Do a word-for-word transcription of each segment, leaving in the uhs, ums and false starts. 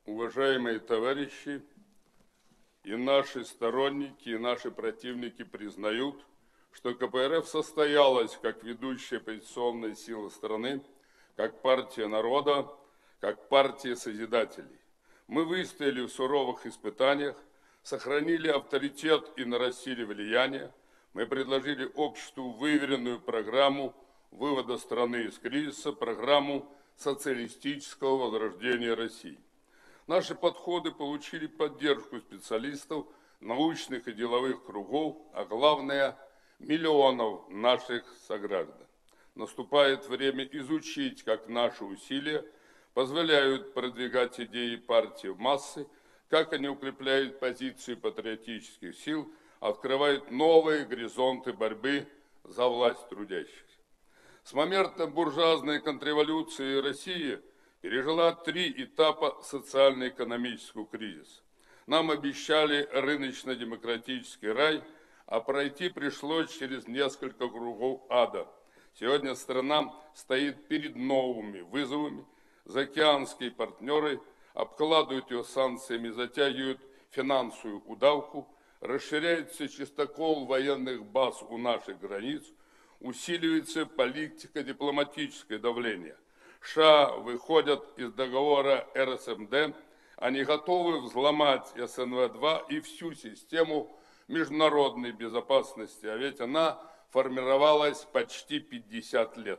Уважаемые товарищи, и наши сторонники, и наши противники признают, что ка пэ эр эф состоялась как ведущая оппозиционная сила страны, как партия народа, как партия созидателей. Мы выстояли в суровых испытаниях, сохранили авторитет и нарастили влияние. Мы предложили обществу выверенную программу вывода страны из кризиса, программу социалистического возрождения России. Наши подходы получили поддержку специалистов, научных и деловых кругов, а главное – миллионов наших сограждан. Наступает время изучить, как наши усилия позволяют продвигать идеи партии в массы, как они укрепляют позиции патриотических сил, открывают новые горизонты борьбы за власть трудящихся. С момента буржуазной контрреволюции России пережила три этапа социально-экономического кризиса. Нам обещали рыночно-демократический рай, а пройти пришлось через несколько кругов ада. Сегодня страна стоит перед новыми вызовами. Заокеанские партнеры обкладывают ее санкциями, затягивают финансовую удавку, расширяется чистокол военных баз у наших границ, усиливается политико-дипломатическое давление. США выходят из договора эр эс эм дэ, они готовы взломать эс эн вэ два и всю систему международной безопасности, а ведь она формировалась почти пятьдесят лет.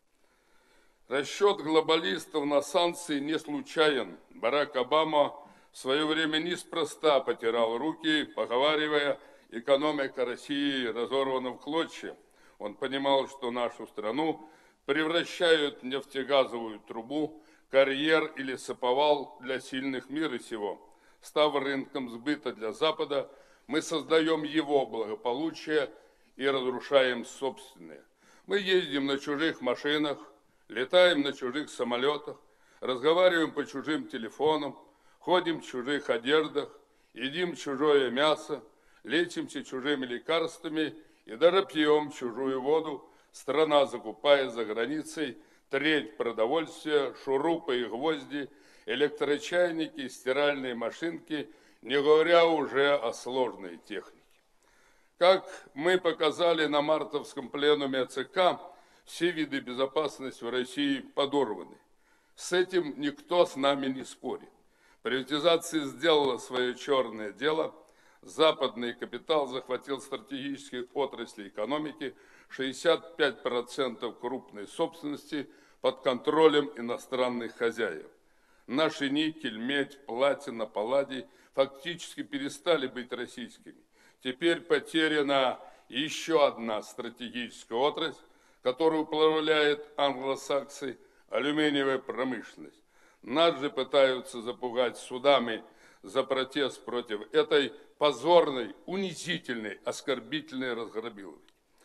Расчет глобалистов на санкции не случайен. Барак Обама в свое время неспроста потирал руки, поговаривая, экономика России разорвана в клочья. Он понимал, что нашу страну превращают в нефтегазовую трубу, карьер или саповал для сильных мира сего. Став рынком сбыта для Запада, мы создаем его благополучие и разрушаем собственное. Мы ездим на чужих машинах, летаем на чужих самолетах, разговариваем по чужим телефонам, ходим в чужих одеждах, едим чужое мясо, лечимся чужими лекарствами и даже пьем чужую воду. Страна закупает за границей треть продовольствия, шурупы и гвозди, электрочайники, стиральные машинки, не говоря уже о сложной технике. Как мы показали на мартовском пленуме ЦК, все виды безопасности в России подорваны. С этим никто с нами не спорит. Приватизация сделала свое черное дело. Западный капитал захватил стратегические отрасли экономики, шестьдесят пять процентов крупной собственности под контролем иностранных хозяев. Наши никель, медь, платина, палладий фактически перестали быть российскими. Теперь потеряна еще одна стратегическая отрасль, которую управляет англосаксы, алюминиевая промышленность. Нас же пытаются запугать судами за протест против этой позорной, унизительной, оскорбительной разграбиловки.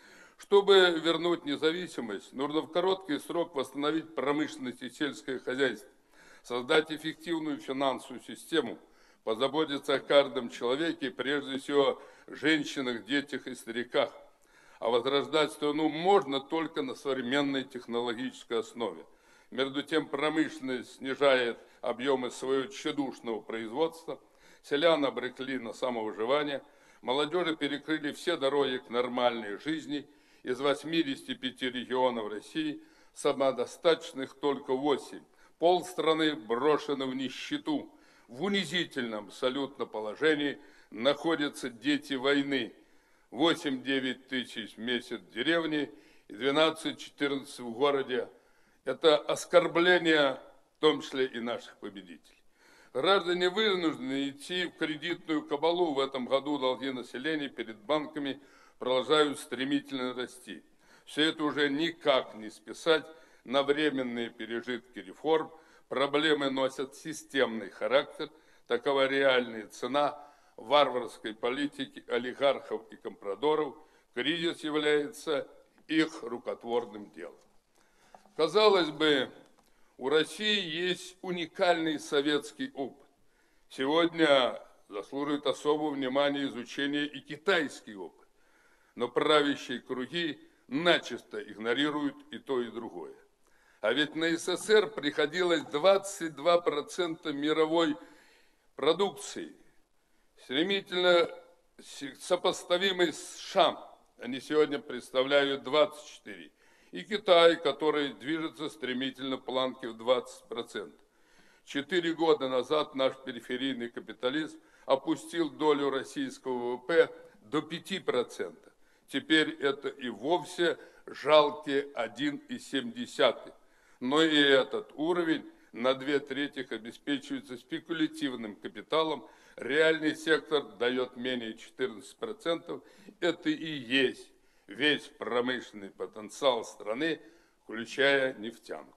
Чтобы вернуть независимость, нужно в короткий срок восстановить промышленность и сельское хозяйство, создать эффективную финансовую систему, позаботиться о каждом человеке, прежде всего женщинах, детях и стариках. А возрождать страну можно только на современной технологической основе. Между тем промышленность снижает объемы своего тщедушного производства, селян обрекли на самовыживание, молодежи перекрыли все дороги к нормальной жизни. Из восьмидесяти пяти регионов России самодостаточных только восемь. Полстраны брошены в нищету. В унизительном абсолютно положении находятся дети войны. восемь-девять тысяч в месяц в деревне и двенадцать-четырнадцать в городе. Это оскорбление, в том числе и наших победителей. Граждане вынуждены идти в кредитную кабалу. В этом году долги населения перед банками продолжают стремительно расти. Все это уже никак не списать на временные пережитки реформ. Проблемы носят системный характер. Такова реальная цена варварской политики олигархов и компрадоров. Кризис является их рукотворным делом. Казалось бы, у России есть уникальный советский опыт. Сегодня заслуживает особого внимания изучение и китайский опыт. Но правящие круги начисто игнорируют и то, и другое. А ведь на СССР приходилось двадцать два процента мировой продукции, стремительно сопоставимый с США. Они сегодня представляют двадцать четыре процента. И Китай, который движется стремительно к планке в двадцать процентов. Четыре года назад наш периферийный капитализм опустил долю российского ВВП до пяти процентов. Теперь это и вовсе жалкие один и семь десятых. Но и этот уровень на две трети обеспечивается спекулятивным капиталом. Реальный сектор дает менее четырнадцати процентов. Это и есть весь промышленный потенциал страны, включая нефтянку.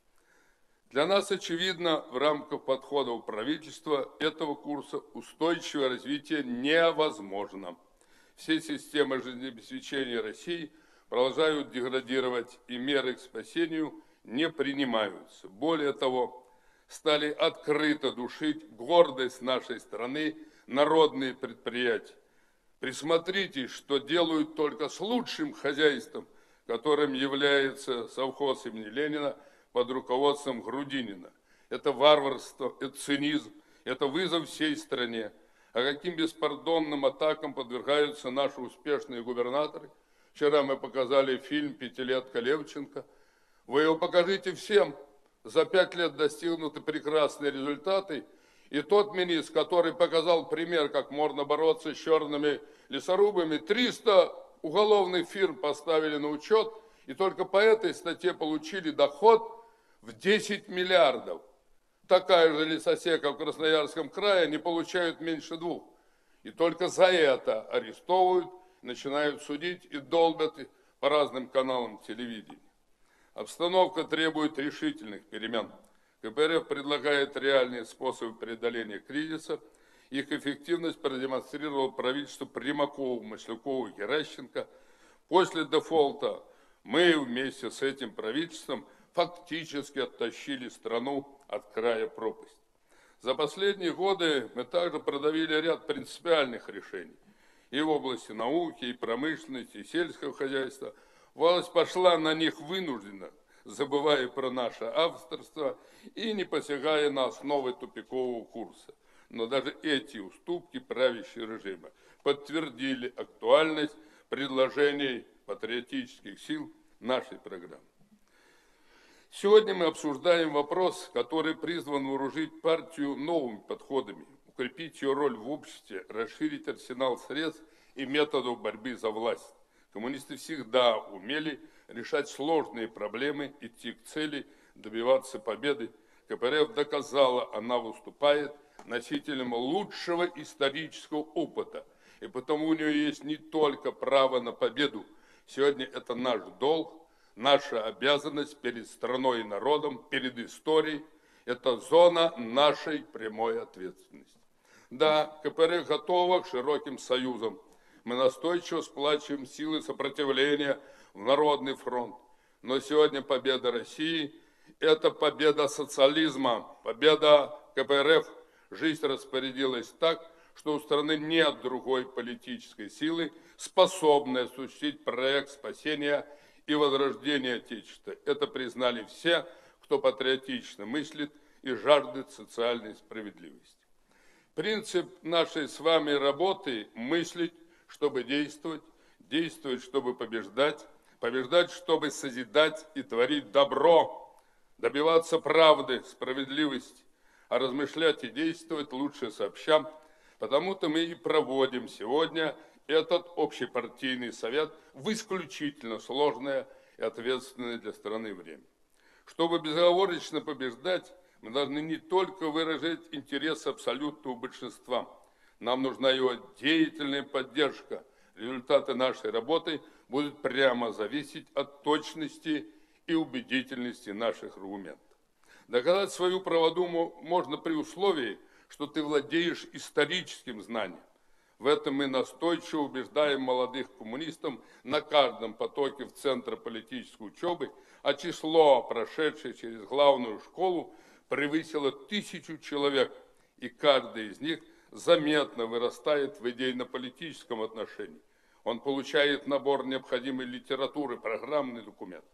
Для нас очевидно, в рамках подходов правительства этого курса устойчивое развитие невозможно. Все системы жизнеобеспечения России продолжают деградировать, и меры к спасению не принимаются. Более того, стали открыто душить гордость нашей страны, народные предприятия. Присмотритесь, что делают только с лучшим хозяйством, которым является совхоз имени Ленина под руководством Грудинина. Это варварство, это цинизм, это вызов всей стране. А каким беспардонным атакам подвергаются наши успешные губернаторы? Вчера мы показали фильм «Пятилетка Левченко». Вы его покажите всем. За пять лет достигнуты прекрасные результаты. И тот министр, который показал пример, как можно бороться с черными лесорубами, триста уголовных фирм поставили на учет, и только по этой статье получили доход в десять миллиардов. Такая же лесосека в Красноярском крае не получают меньше двух. И только за это арестовывают, начинают судить и долбят по разным каналам телевидения. Обстановка требует решительных перемен. КПРФ предлагает реальные способы преодоления кризиса. Их эффективность продемонстрировало правительство Примакова, Маслякова и Геращенко. После дефолта мы вместе с этим правительством фактически оттащили страну от края пропасти. За последние годы мы также продавили ряд принципиальных решений. И в области науки, и промышленности, и сельского хозяйства. Власть пошла на них вынужденно, забывая про наше авторство и не посягая на основы тупикового курса. Но даже эти уступки правящего режима подтвердили актуальность предложений патриотических сил нашей программы. Сегодня мы обсуждаем вопрос, который призван вооружить партию новыми подходами, укрепить ее роль в обществе, расширить арсенал средств и методов борьбы за власть. Коммунисты всегда умели решать сложные проблемы, идти к цели, добиваться победы. КПРФ доказала, она выступает носителем лучшего исторического опыта. И потому у нее есть не только право на победу. Сегодня это наш долг, наша обязанность перед страной и народом, перед историей. Это зона нашей прямой ответственности. Да, КПРФ готова к широким союзам. Мы настойчиво сплачиваем силы сопротивления в Народный фронт. Но сегодня победа России – это победа социализма, победа КПРФ. Жизнь распорядилась так, что у страны нет другой политической силы, способной осуществить проект спасения и возрождения Отечества. Это признали все, кто патриотично мыслит и жаждет социальной справедливости. Принцип нашей с вами работы – мыслить, чтобы действовать, действовать, чтобы побеждать, побеждать, чтобы созидать и творить добро, добиваться правды, справедливости, а размышлять и действовать лучше сообща. Потому-то мы и проводим сегодня этот общепартийный совет в исключительно сложное и ответственное для страны время. Чтобы безоговорочно побеждать, мы должны не только выражать интерес абсолютного большинства. Нам нужна его деятельная поддержка. Результаты нашей работы будут прямо зависеть от точности и убедительности наших аргументов. Доказать свою правоту можно при условии, что ты владеешь историческим знанием. В этом мы настойчиво убеждаем молодых коммунистов на каждом потоке в центр политической учебы, а число прошедших через главную школу превысило тысячу человек, и каждый из них заметно вырастает в идейно-политическом отношении. Он получает набор необходимой литературы, программный документ.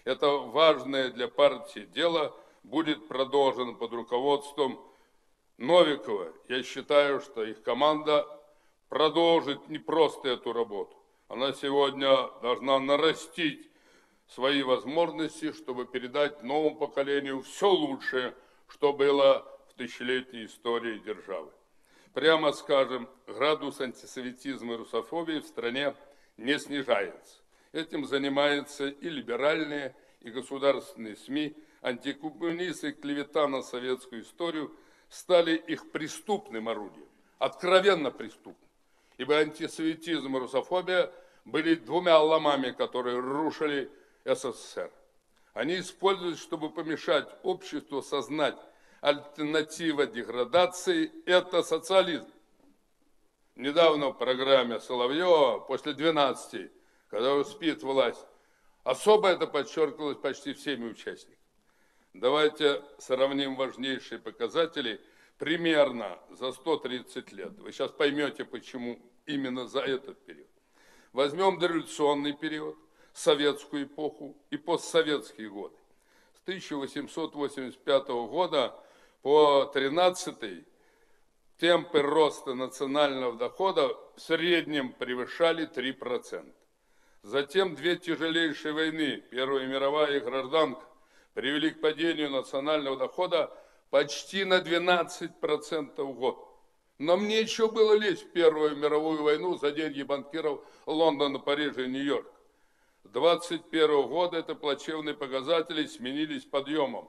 Это важное для партии дело будет продолжено под руководством Новикова. Я считаю, что их команда продолжит не просто эту работу. Она сегодня должна нарастить свои возможности, чтобы передать новому поколению все лучшее, что было в тысячелетней истории державы. Прямо скажем, градус антисоветизма и русофобии в стране не снижается. Этим занимаются и либеральные, и государственные СМИ. Антикоммунисты и клевета на советскую историю стали их преступным орудием, откровенно преступным. Ибо антисоветизм и русофобия были двумя ломами, которые рушили СССР. Они используют, чтобы помешать обществу осознать, альтернатива деградации – это социализм. Недавно в программе Соловьева после двенадцати, когда спит власть, особо это подчеркивалось почти всеми участниками. Давайте сравним важнейшие показатели примерно за сто тридцать лет. Вы сейчас поймете, почему именно за этот период. Возьмем дореволюционный период, советскую эпоху и постсоветские годы. С тысяча восемьсот восемьдесят пятого года по тринадцатый темпы роста национального дохода в среднем превышали три процента. Затем две тяжелейшие войны, Первая мировая и гражданка, привели к падению национального дохода почти на двенадцать процентов в год. Нам нечего было лезть в Первую мировую войну за деньги банкиров Лондона, Парижа и Нью-Йорка. С двадцать первого года это плачевные показатели сменились подъемом.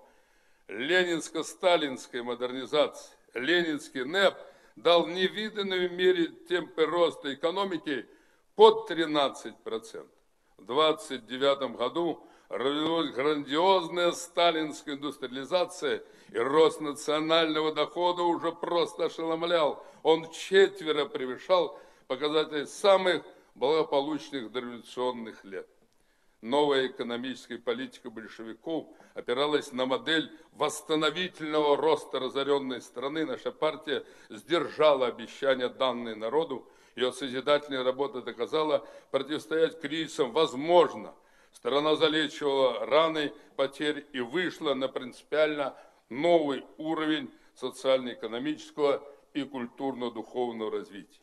Ленинско-сталинская модернизация, ленинский НЭП дал в невиданной мере темпы роста экономики под тринадцать процентов. В двадцать девятом году развилась грандиозная сталинская индустриализация, и рост национального дохода уже просто ошеломлял. Он четверо превышал показатели самых благополучных дореволюционных лет. Новая экономическая политика большевиков опиралась на модель восстановительного роста разоренной страны. Наша партия сдержала обещания, данные народу. Ее созидательная работа доказала, противостоять кризисам возможно. Страна залечивала раны потерь и вышла на принципиально новый уровень социально-экономического и культурно-духовного развития.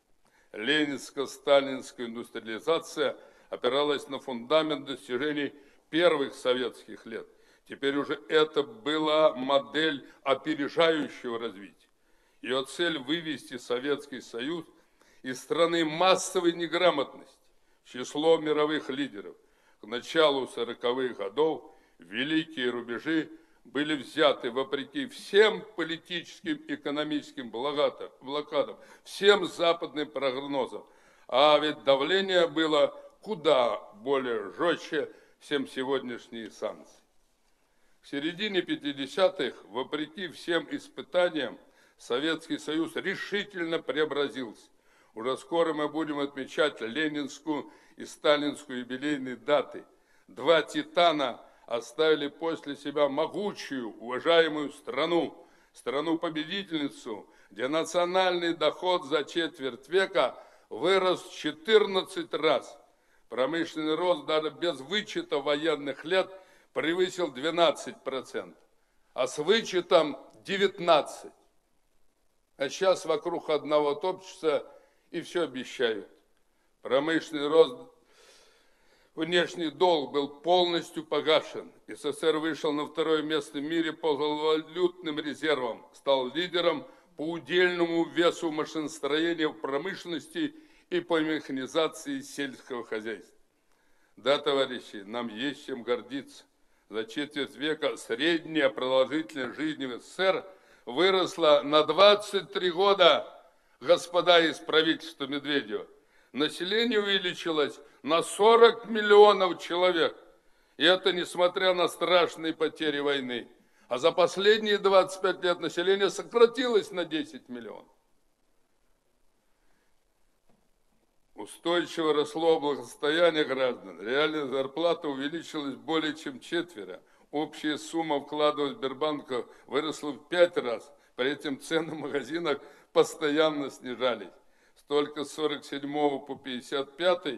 Ленинско-сталинская индустриализация опиралась на фундамент достижений первых советских лет. Теперь уже это была модель опережающего развития. Ее цель – вывести Советский Союз из страны массовой неграмотности в число мировых лидеров. К началу сороковых годов великие рубежи были взяты вопреки всем политическим и экономическим блокадам, всем западным прогнозам. А ведь давление было куда более жестче, чем сегодняшние санкции. К середине пятидесятых, вопреки всем испытаниям, Советский Союз решительно преобразился. Уже скоро мы будем отмечать ленинскую и сталинскую юбилейные даты. Два титана оставили после себя могучую, уважаемую страну, страну-победительницу, где национальный доход за четверть века вырос в четырнадцать раз. Промышленный рост даже без вычета военных лет превысил двенадцать процентов, а с вычетом девятнадцать процентов. А сейчас вокруг одного топчутся и все обещают. Промышленный рост, внешний долг был полностью погашен. СССР вышел на второе место в мире по валютным резервам, стал лидером по удельному весу машиностроения в промышленности и по механизации сельского хозяйства. Да, товарищи, нам есть чем гордиться. За четверть века средняя продолжительность жизни в СССР выросла на двадцать три года, господа из правительства Медведева. Население увеличилось на сорок миллионов человек. И это несмотря на страшные потери войны. А за последние двадцать пять лет население сократилось на десять миллионов. Устойчиво росло благосостояние граждан. Реальная зарплата увеличилась более чем четверо. Общая сумма вкладов в Сбербанка выросла в пять раз. При этом цены в магазинах постоянно снижались. Только с сорок седьмого по пятьдесят пятый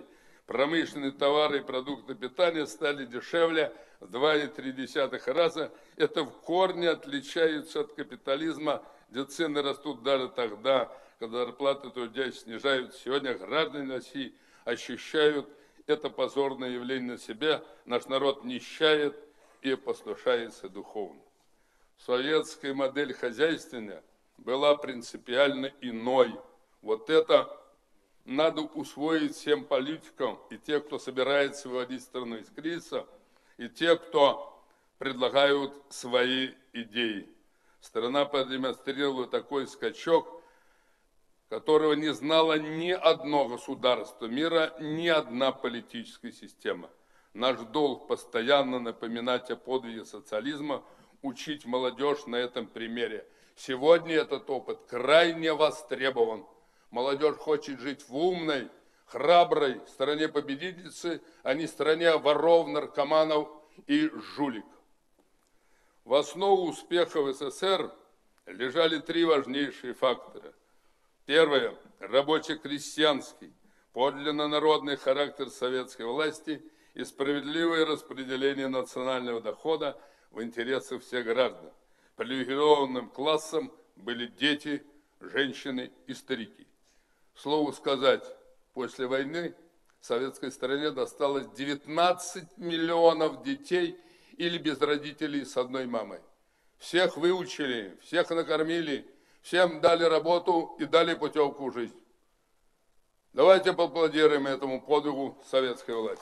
Промышленные товары и продукты питания стали дешевле в два и три десятых раза. Это в корне отличается от капитализма, где цены растут даже тогда, когда зарплаты трудящих снижают. Сегодня граждане России ощущают это позорное явление на себя. Наш народ нищает и послушается духовно. Советская модель хозяйствования была принципиально иной. Вот это надо усвоить всем политикам, и те, кто собирается выводить страну из кризиса, и те, кто предлагают свои идеи. Страна продемонстрировала такой скачок, которого не знало ни одно государство мира, ни одна политическая система. Наш долг постоянно напоминать о подвиге социализма, учить молодежь на этом примере. Сегодня этот опыт крайне востребован. Молодежь хочет жить в умной, храброй стране победительницы, а не стране воров, наркоманов и жуликов. В основу успеха в СССР лежали три важнейшие фактора. Первое – рабоче-крестьянский, подлинно народный характер советской власти и справедливое распределение национального дохода в интересах всех граждан. Привилегированным классом были дети, женщины и старики. Слову сказать, после войны в советской стране досталось девятнадцать миллионов детей или без родителей с одной мамой. Всех выучили, всех накормили, всем дали работу и дали путевку в жизнь. Давайте поаплодируем этому подвигу советской власти.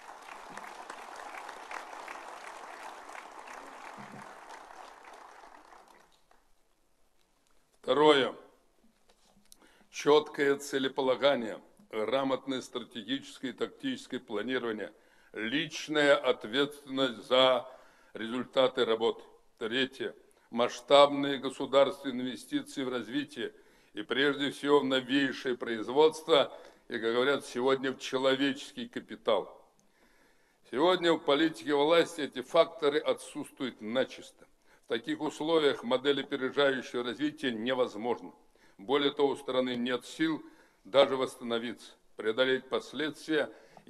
Второе. Четкое целеполагание, грамотное стратегическое и тактическое планирование, личная ответственность за результаты работы. Третье. Масштабные государственные инвестиции в развитие и прежде всего в новейшее производство и, как говорят, сегодня в человеческий капитал. Сегодня в политике власти эти факторы отсутствуют начисто. В таких условиях модель опережающего развития невозможна. Более того, у страны нет сил даже восстановиться, преодолеть последствия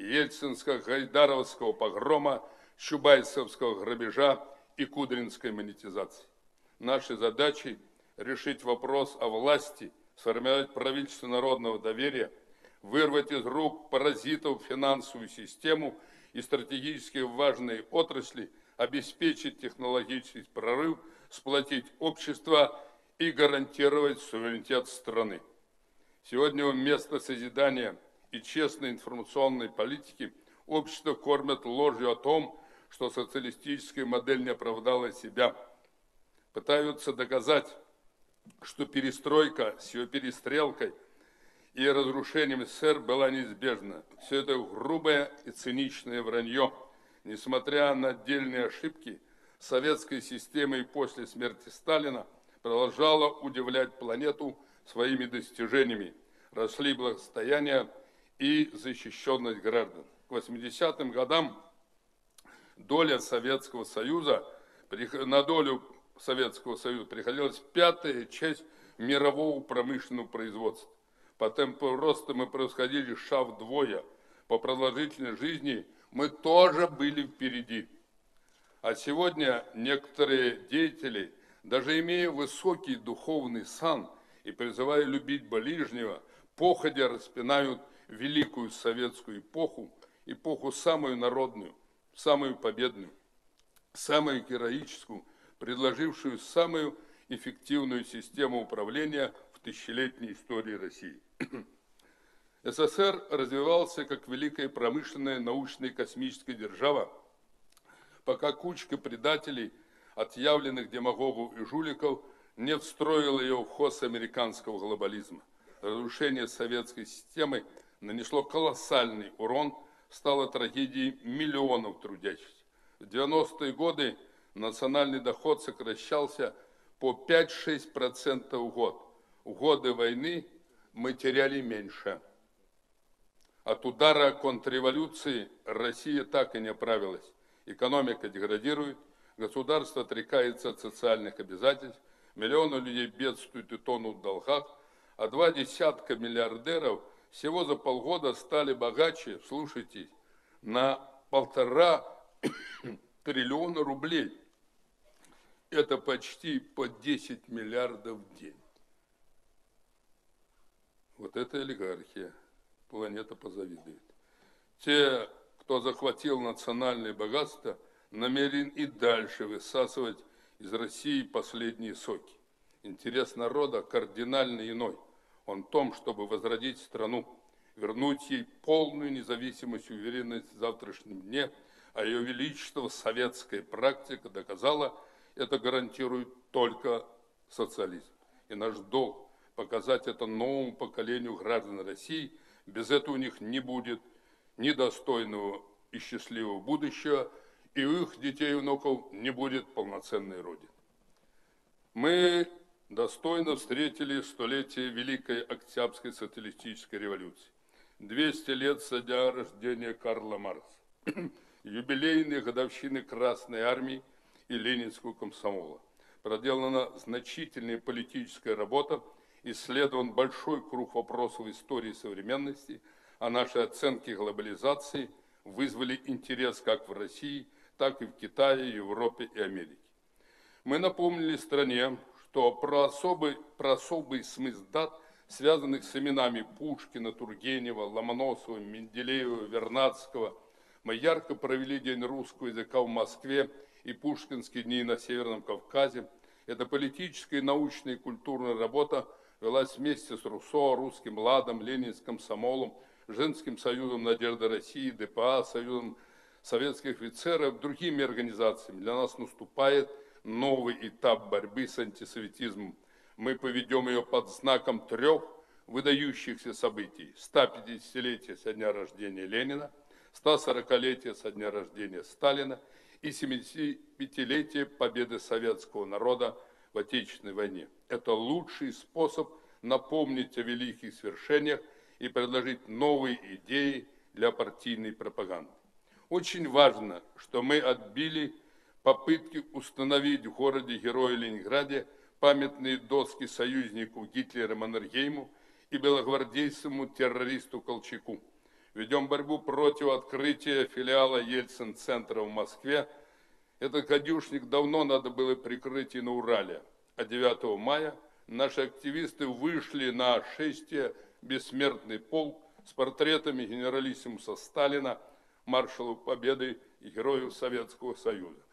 ельцинско-гайдаровского погрома, чубайсовского грабежа и кудринской монетизации. Нашей задачей решить вопрос о власти, сформировать правительство народного доверия, вырвать из рук паразитов финансовую систему и стратегически важные отрасли, обеспечить технологический прорыв, сплотить общество и гарантировать суверенитет страны. Сегодня вместо созидания и честной информационной политики общество кормят ложью о том, что социалистическая модель не оправдала себя. Пытаются доказать, что перестройка с ее перестрелкой и разрушением СССР была неизбежна. Все это грубое и циничное вранье. Несмотря на отдельные ошибки, советская система и после смерти Сталина продолжала удивлять планету своими достижениями. Росли благосостояние и защищенность граждан. К восьмидесятым годам доля Советского Союза, на долю Советского Союза приходилась пятая часть мирового промышленного производства. По темпу роста мы превосходили США вдвое. По продолжительной жизни мы тоже были впереди. А сегодня некоторые деятели, даже имея высокий духовный сан и призывая любить ближнего, походя распинают великую советскую эпоху, эпоху самую народную, самую победную, самую героическую, предложившую самую эффективную систему управления в тысячелетней истории России. СССР развивался как великая промышленная, научная и космическая держава, пока кучка предателей, отъявленных демагогов и жуликов, не встроила ее в ход американского глобализма. Разрушение советской системы нанесло колоссальный урон, стало трагедией миллионов трудящихся. В девяностые годы национальный доход сокращался по пять-шесть процентов в год. В годы войны мы теряли меньше. От удара контрреволюции Россия так и не оправилась. Экономика деградирует, государство отрекается от социальных обязательств, миллионы людей бедствуют и тонут в долгах, а два десятка миллиардеров всего за полгода стали богаче, слушайте, на полтора триллиона рублей. Это почти по десять миллиардов в день. Вот это олигархия. Планета позавидует. Те, кто захватил национальное богатство, намерен и дальше высасывать из России последние соки. Интерес народа кардинально иной. Он в том, чтобы возродить страну, вернуть ей полную независимость и уверенность в завтрашнем дне, а ее величество советская практика доказала, это гарантирует только социализм. И наш долг показать это новому поколению граждан России. Без этого у них не будет ни достойного и счастливого будущего, и у их детей и внуков не будет полноценной Родины. Мы достойно встретили столетие Великой Октябрьской социалистической революции. двести лет со дня рождения Карла Маркса, юбилейные годовщины Красной Армии и Ленинского комсомола. Проделана значительная политическая работа, исследован большой круг вопросов истории современности, а наши оценки глобализации вызвали интерес как в России, так и в Китае, Европе и Америке. Мы напомнили стране, что про особый, про особый смысл дат, связанных с именами Пушкина, Тургенева, Ломоносова, Менделеева, Вернадского, мы ярко провели День русского языка в Москве и Пушкинские дни на Северном Кавказе. Эта политическая, научная и культурная работа велась вместе с Руссо, Русским ладом, Ленинским комсомолом, Женским союзом Надежды России, ДПА, Союзом советских офицеров, другими организациями. Для нас наступает новый этап борьбы с антисоветизмом. Мы поведем ее под знаком трех выдающихся событий. сто пятидесятилетия со дня рождения Ленина, сто сорокалетия со дня рождения Сталина и семидесятипятилетия победы советского народа в Отечественной войне. Это лучший способ напомнить о великих свершениях и предложить новые идеи для партийной пропаганды. Очень важно, что мы отбили попытки установить в городе-герое Ленинграде памятные доски союзнику Гитлера Маннергейму и белогвардейскому террористу Колчаку. Ведем борьбу против открытия филиала Ельцин-центра в Москве. Этот гадюшник давно надо было прикрыть и на Урале. А девятого мая наши активисты вышли на шествие «Бессмертный полк» с портретами генералиссимуса Сталина, маршалов Победы и героев Советского Союза.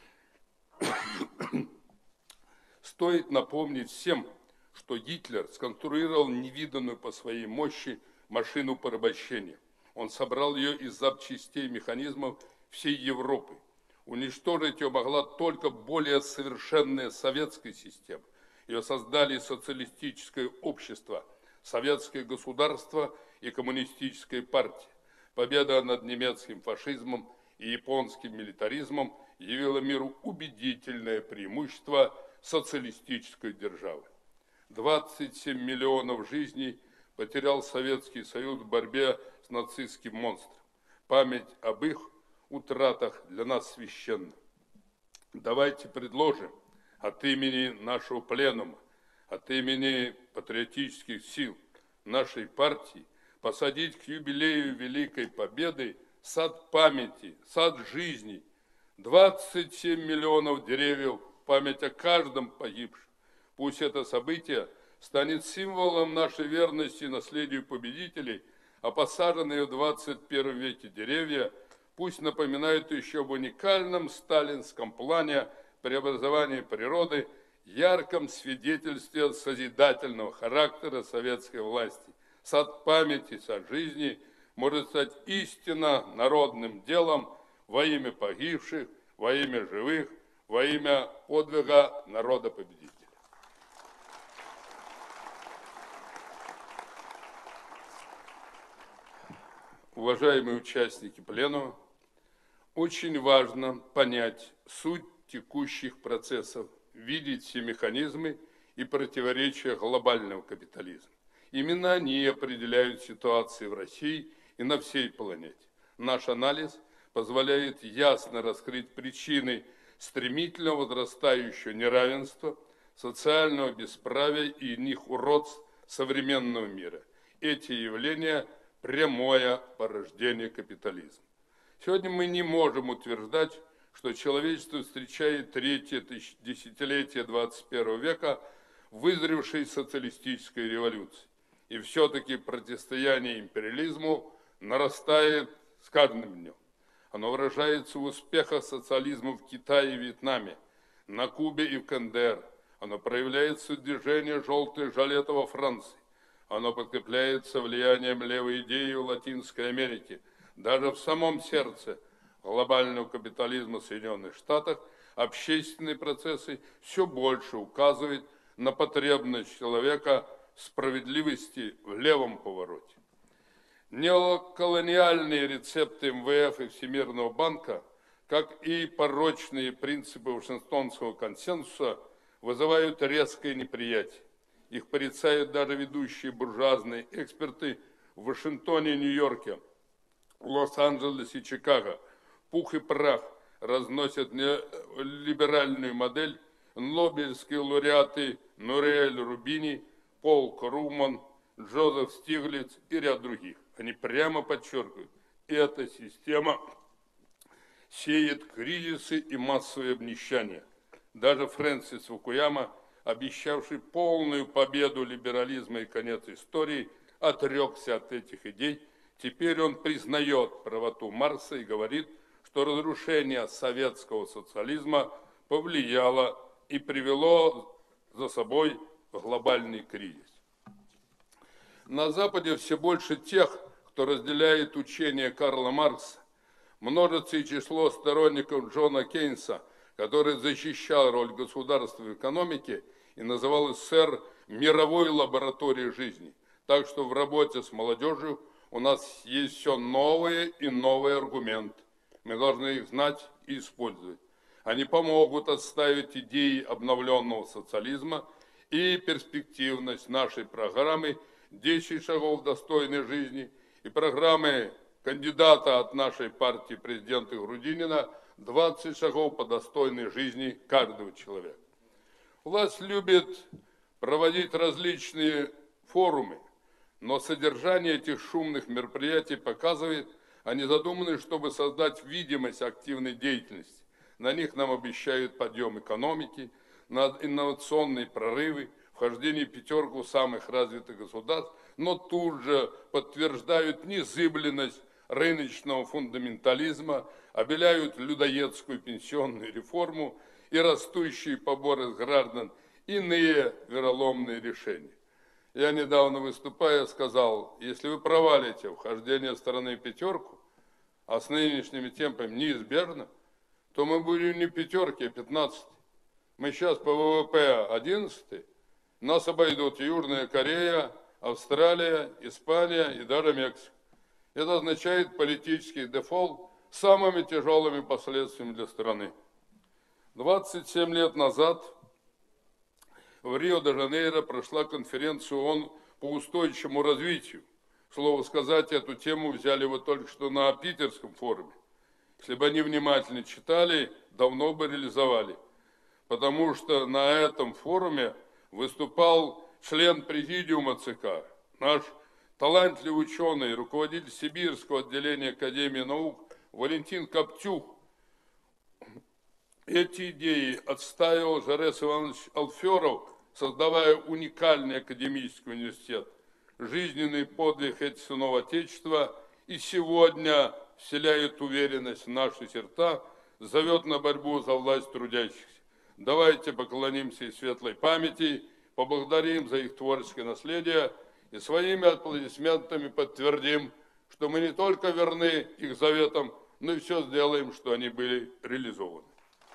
Стоит напомнить всем, что Гитлер сконструировал невиданную по своей мощи машину порабощения. Он собрал ее из запчастей механизмов всей Европы. Уничтожить ее могла только более совершенная советская система. Ее создали социалистическое общество, советское государство и коммунистическая партия. Победа над немецким фашизмом и японским милитаризмом явила миру убедительное преимущество социалистической державы. двадцать семь миллионов жизней потерял Советский Союз в борьбе с нацистским монстром. Память об их утратах для нас священна. Давайте предложим от имени нашего пленума, от имени патриотических сил нашей партии посадить к юбилею Великой Победы сад памяти, сад жизни, двадцать семь миллионов деревьев в память о каждом погибшем. Пусть это событие станет символом нашей верности наследию победителей, а посаженные в двадцать первом веке деревья пусть напоминают еще об уникальном сталинском плане преобразования природы, ярком свидетельстве созидательного характера советской власти. Сад памяти, сад жизни может стать истинно народным делом во имя погибших, во имя живых, во имя подвига народа-победителя. Уважаемые участники пленума, очень важно понять суть текущих процессов, видеть все механизмы и противоречия глобального капитализма. Именно они определяют ситуацию в России и на всей планете. Наш анализ позволяет ясно раскрыть причины стремительно возрастающего неравенства, социального бесправия и иных уродств современного мира. эти явления – прямое порождение капитализма. Сегодня мы не можем утверждать, что человечество встречает третье десятилетие двадцать первого века вызревшей социалистической революции. И все-таки противостояние империализму нарастает с каждым днем. Оно выражается в успехах социализма в Китае и Вьетнаме, на Кубе и в ка эн дэ эр. Оно проявляется в движении «желтых жилетов» во Франции. Оно подкрепляется влиянием левой идеи в Латинской Америке. Даже в самом сердце глобального капитализма в Соединенных Штатах общественные процессы все больше указывают на потребность человека в справедливости в левом повороте. Неоколониальные рецепты эм вэ эф и Всемирного банка, как и порочные принципы Вашингтонского консенсуса, вызывают резкое неприятие. Их порицают даже ведущие буржуазные эксперты в Вашингтоне и Нью-Йорке, в Лос-Анджелесе и Чикаго. Пух и прах разносят либеральную модель нобелевские лауреаты Нориэль Рубини, Пол Круман, Джозеф Стиглиц и ряд других. Они прямо подчеркивают, эта система сеет кризисы и массовое обнищание. Даже Фрэнсис Фукуяма, обещавший полную победу либерализма и конец истории, отрекся от этих идей. Теперь он признает правоту Маркса и говорит, что разрушение советского социализма повлияло и привело за собой глобальный кризис. На Западе все больше тех, кто разделяет учение Карла Маркса. Множится и число сторонников Джона Кейнса, который защищал роль государства в экономике и называл СССР мировой лабораторией жизни. Так что в работе с молодежью у нас есть все новые и новые аргументы. Мы должны их знать и использовать. Они помогут отставить идеи обновленного социализма и перспективность нашей программы «десять шагов достойной жизни» и программы кандидата от нашей партии президента Грудинина «двадцать шагов по достойной жизни каждого человека». Власть любит проводить различные форумы, но содержание этих шумных мероприятий показывает, они задуманы, чтобы создать видимость активной деятельности. На них нам обещают подъем экономики, инновационные прорывы, вхождение в пятерку самых развитых государств, но тут же подтверждают незыблемость рыночного фундаментализма, обеляют людоедскую пенсионную реформу и растущие поборы с граждан иные вероломные решения. Я недавно, выступая, сказал, если вы провалите вхождение страны в пятерку, а с нынешними темпами неизбежно, то мы будем не в пятерке, а пятнадцать. Мы сейчас по вэ вэ пэ одиннадцать, нас обойдут Южная Корея, Австралия, Испания и даже Мексика. Это означает политический дефолт с самыми тяжелыми последствиями для страны. двадцать семь лет назад в Рио-де-Жанейро прошла конференция ООН по устойчивому развитию. Слово сказать, эту тему взяли вот только что на Питерском форуме. Если бы они внимательно читали, давно бы реализовали. Потому что на этом форуме выступал член президиума ЦК, наш талантливый ученый, руководитель Сибирского отделения Академии наук Валентин Коптюх. Эти идеи отстаивал Жарес Иванович Алферов, создавая уникальный академический университет. Жизненный подвиг этих сынов Отечества и сегодня вселяет уверенность в наши сердца, зовет на борьбу за власть трудящихся. Давайте поклонимся их светлой памяти, поблагодарим за их творческое наследие и своими аплодисментами подтвердим, что мы не только верны их заветам, но и все сделаем, что они были реализованы.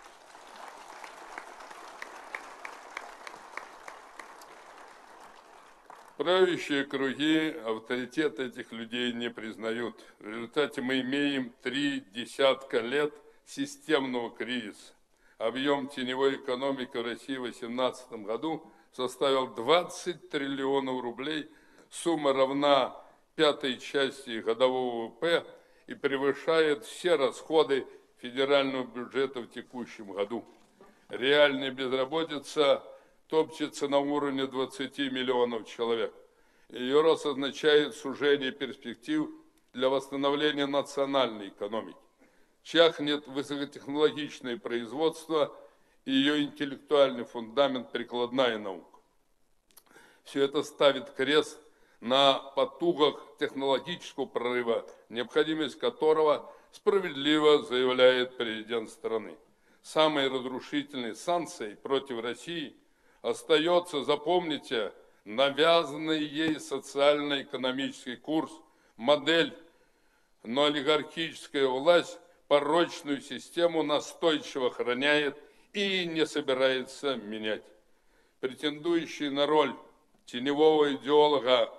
Правящие круги авторитет этих людей не признают. В результате мы имеем три десятка лет системного кризиса. Объем теневой экономики в России в две тысячи восемнадцатом году составил двадцать триллионов рублей. Сумма равна пятой части годового вэ вэ пэ и превышает все расходы федерального бюджета в текущем году. Реальная безработица топчется на уровне двадцати миллионов человек. Ее рост означает сужение перспектив для восстановления национальной экономики. Чахнет высокотехнологичное производство и ее интеллектуальный фундамент – прикладная наука. Все это ставит крест на потугах технологического прорыва, необходимость которого справедливо заявляет президент страны. Самой разрушительной санкцией против России остается, запомните, навязанный ей социально-экономический курс, модель, но олигархическая власть порочную систему настойчиво охраняет и не собирается менять. Претендующий на роль теневого идеолога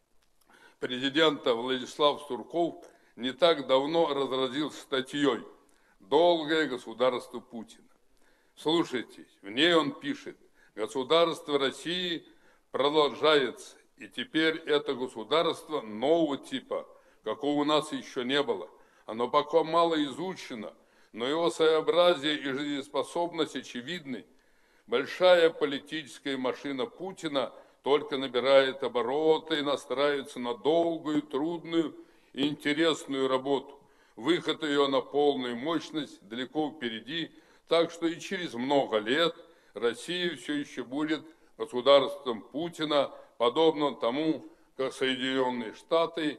президента Владислав Сурков не так давно разразился статьей «Долгое государство Путина». Слушайте, в ней он пишет: государство России продолжается, и теперь это государство нового типа, какого у нас еще не было. Оно пока мало изучено, но его своеобразие и жизнеспособность очевидны. Большая политическая машина Путина только набирает обороты и настраивается на долгую, трудную и интересную работу. Выход ее на полную мощность далеко впереди, так что и через много лет Россия все еще будет государством Путина, подобно тому, как Соединенные Штаты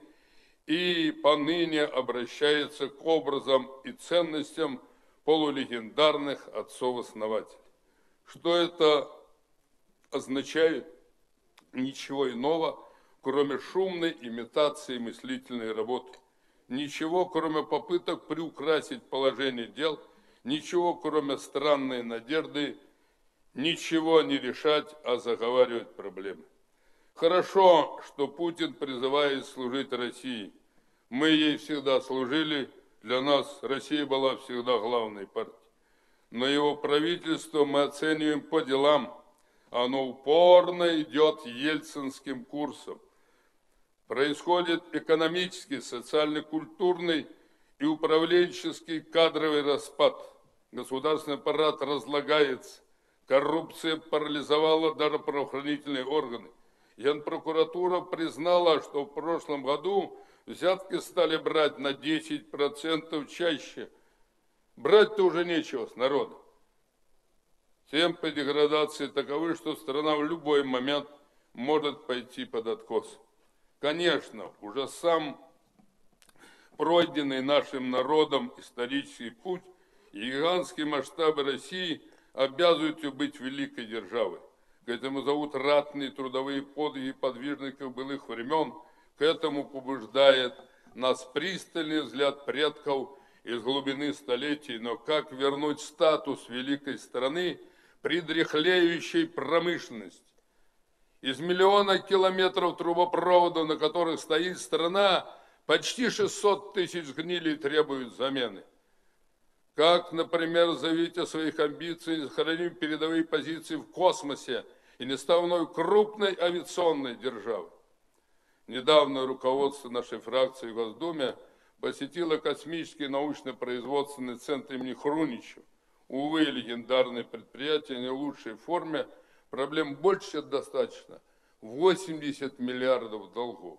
и поныне обращается к образам и ценностям полулегендарных отцов-основателей. Что это означает? Ничего иного, кроме шумной имитации мыслительной работы. Ничего, кроме попыток приукрасить положение дел, ничего, кроме странной надежды, ничего не решать, а заговаривать проблемы. Хорошо, что Путин призывает служить России. Мы ей всегда служили, для нас Россия была всегда главной партией. Но его правительство мы оцениваем по делам. Оно упорно идет ельцинским курсом. Происходит экономический, социально-культурный и управленческий кадровый распад. Государственный аппарат разлагается. Коррупция парализовала даже правоохранительные органы. Генпрокуратура признала, что в прошлом году взятки стали брать на десять процентов чаще. Брать-то уже нечего с народа. Темпы деградации таковы, что страна в любой момент может пойти под откос. Конечно, уже сам пройденный нашим народом исторический путь и гигантские масштабы России обязывают ее быть великой державой. К этому зовут ратные трудовые подвиги подвижников былых времен. К этому побуждает нас пристальный взгляд предков из глубины столетий. Но как вернуть статус великой страны при дряхлеющей промышленности? Из миллиона километров трубопроводов, на которых стоит страна, почти шестьсот тысяч гнилей требуют замены. Как, например, заявить о своих амбициях, сохранив передовые позиции в космосе и не став вновь крупной авиационной державой? Недавно руководство нашей фракции в Госдуме посетило космический научно-производственный центр имени Хруничева. Увы, легендарное предприятие не в лучшей форме, проблем больше, чем достаточно. восемьдесят миллиардов долгов.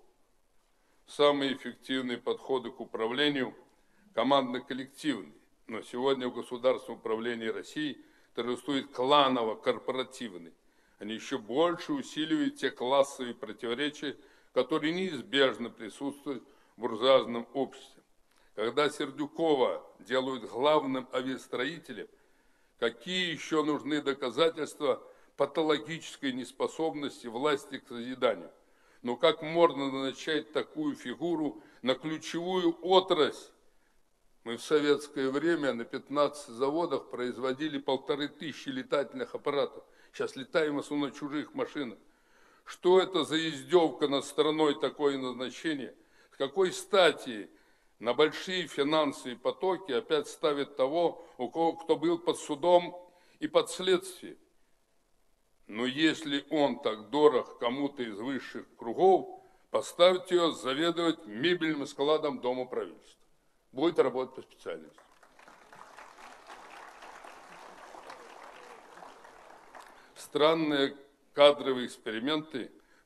Самые эффективные подходы к управлению командно-коллективные. Но сегодня в государственном управлении России торжествует кланово-корпоративный. Они еще больше усиливают те классовые противоречия, которые неизбежно присутствуют в буржуазном обществе. Когда Сердюкова делают главным авиастроителем, какие еще нужны доказательства патологической неспособности власти к созиданию? Но как можно назначать такую фигуру на ключевую отрасль? Мы в советское время на пятнадцати заводах производили полторы тысячи летательных аппаратов. Сейчас летаем в основном на чужих машинах. Что это за издевка над страной, такое назначение? С какой стати на большие финансовые потоки опять ставят того, у кого, кто был под судом и под следствием? Но если он так дорог кому-то из высших кругов, поставьте его заведовать мебельным складом Дома правительства. Будет работать по специальности. Странные кадровые эксперименты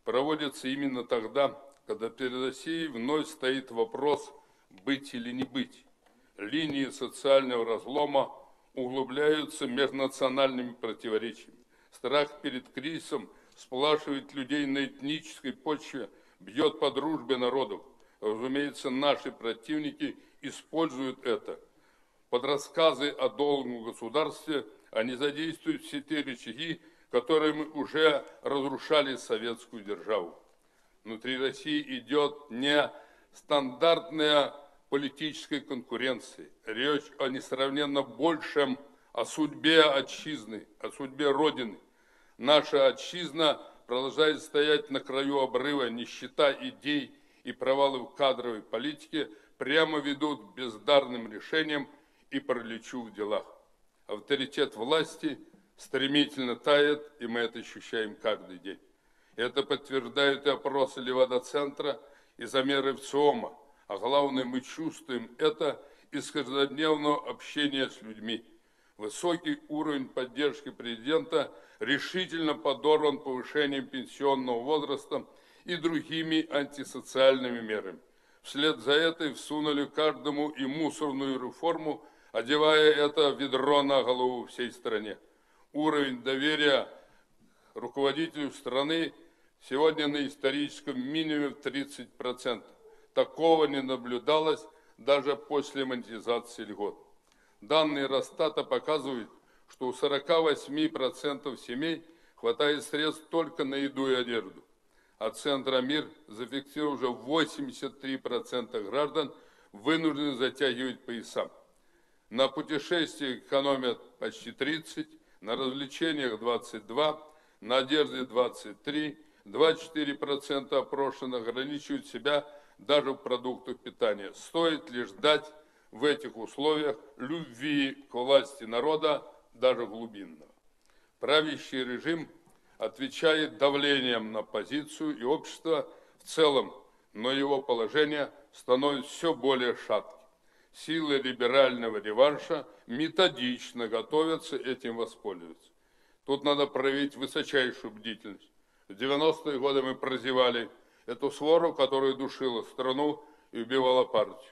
проводится именно тогда, когда перед Россией вновь стоит вопрос «быть или не быть». Линии социального разлома углубляются межнациональными противоречиями. Страх перед кризисом сплачивает людей на этнической почве, бьет по дружбе народов. Разумеется, наши противники используют это. Под рассказы о долгом государстве они задействуют все те рычаги, которыми уже разрушали советскую державу. Внутри России идет не стандартная политическая конкуренция. Речь о несравненно большем, о судьбе отчизны, о судьбе Родины. Наша отчизна продолжает стоять на краю обрыва. Нищета идей и провалы в кадровой политике прямо ведут к бездарным решениям и параличу в делах. Авторитет власти стремительно тает, и мы это ощущаем каждый день. Это подтверждают и опросы Левада-центра, и замеры ВЦИОМа. А главное, мы чувствуем это из каждодневного общения с людьми. Высокий уровень поддержки президента решительно подорван повышением пенсионного возраста и другими антисоциальными мерами. Вслед за этой всунули каждому и мусорную реформу, одевая это ведро на голову всей стране. Уровень доверия руководителю страны сегодня на историческом минимуме в тридцать процентов. Такого не наблюдалось даже после монетизации льгот. Данные Росстата показывают, что у сорока восьми процентов семей хватает средств только на еду и одежду. А Центромир зафиксировал уже восемьдесят три процента граждан вынуждены затягивать пояса. На путешествиях экономят почти тридцать процентов, на развлечениях двадцать два процента, на одежде двадцать три процента, двадцать четыре процента опрошенных ограничивают себя даже в продуктах питания. Стоит ли ждать в этих условиях любви к власти народа, даже глубинного? Правящий режим отвечает давлением на оппозицию и общество в целом, но его положение становится все более шатким. Силы либерального реванша методично готовятся этим воспользоваться. Тут надо проявить высочайшую бдительность. В девяностые годы мы прозевали эту свору, которая душила страну и убивала партию.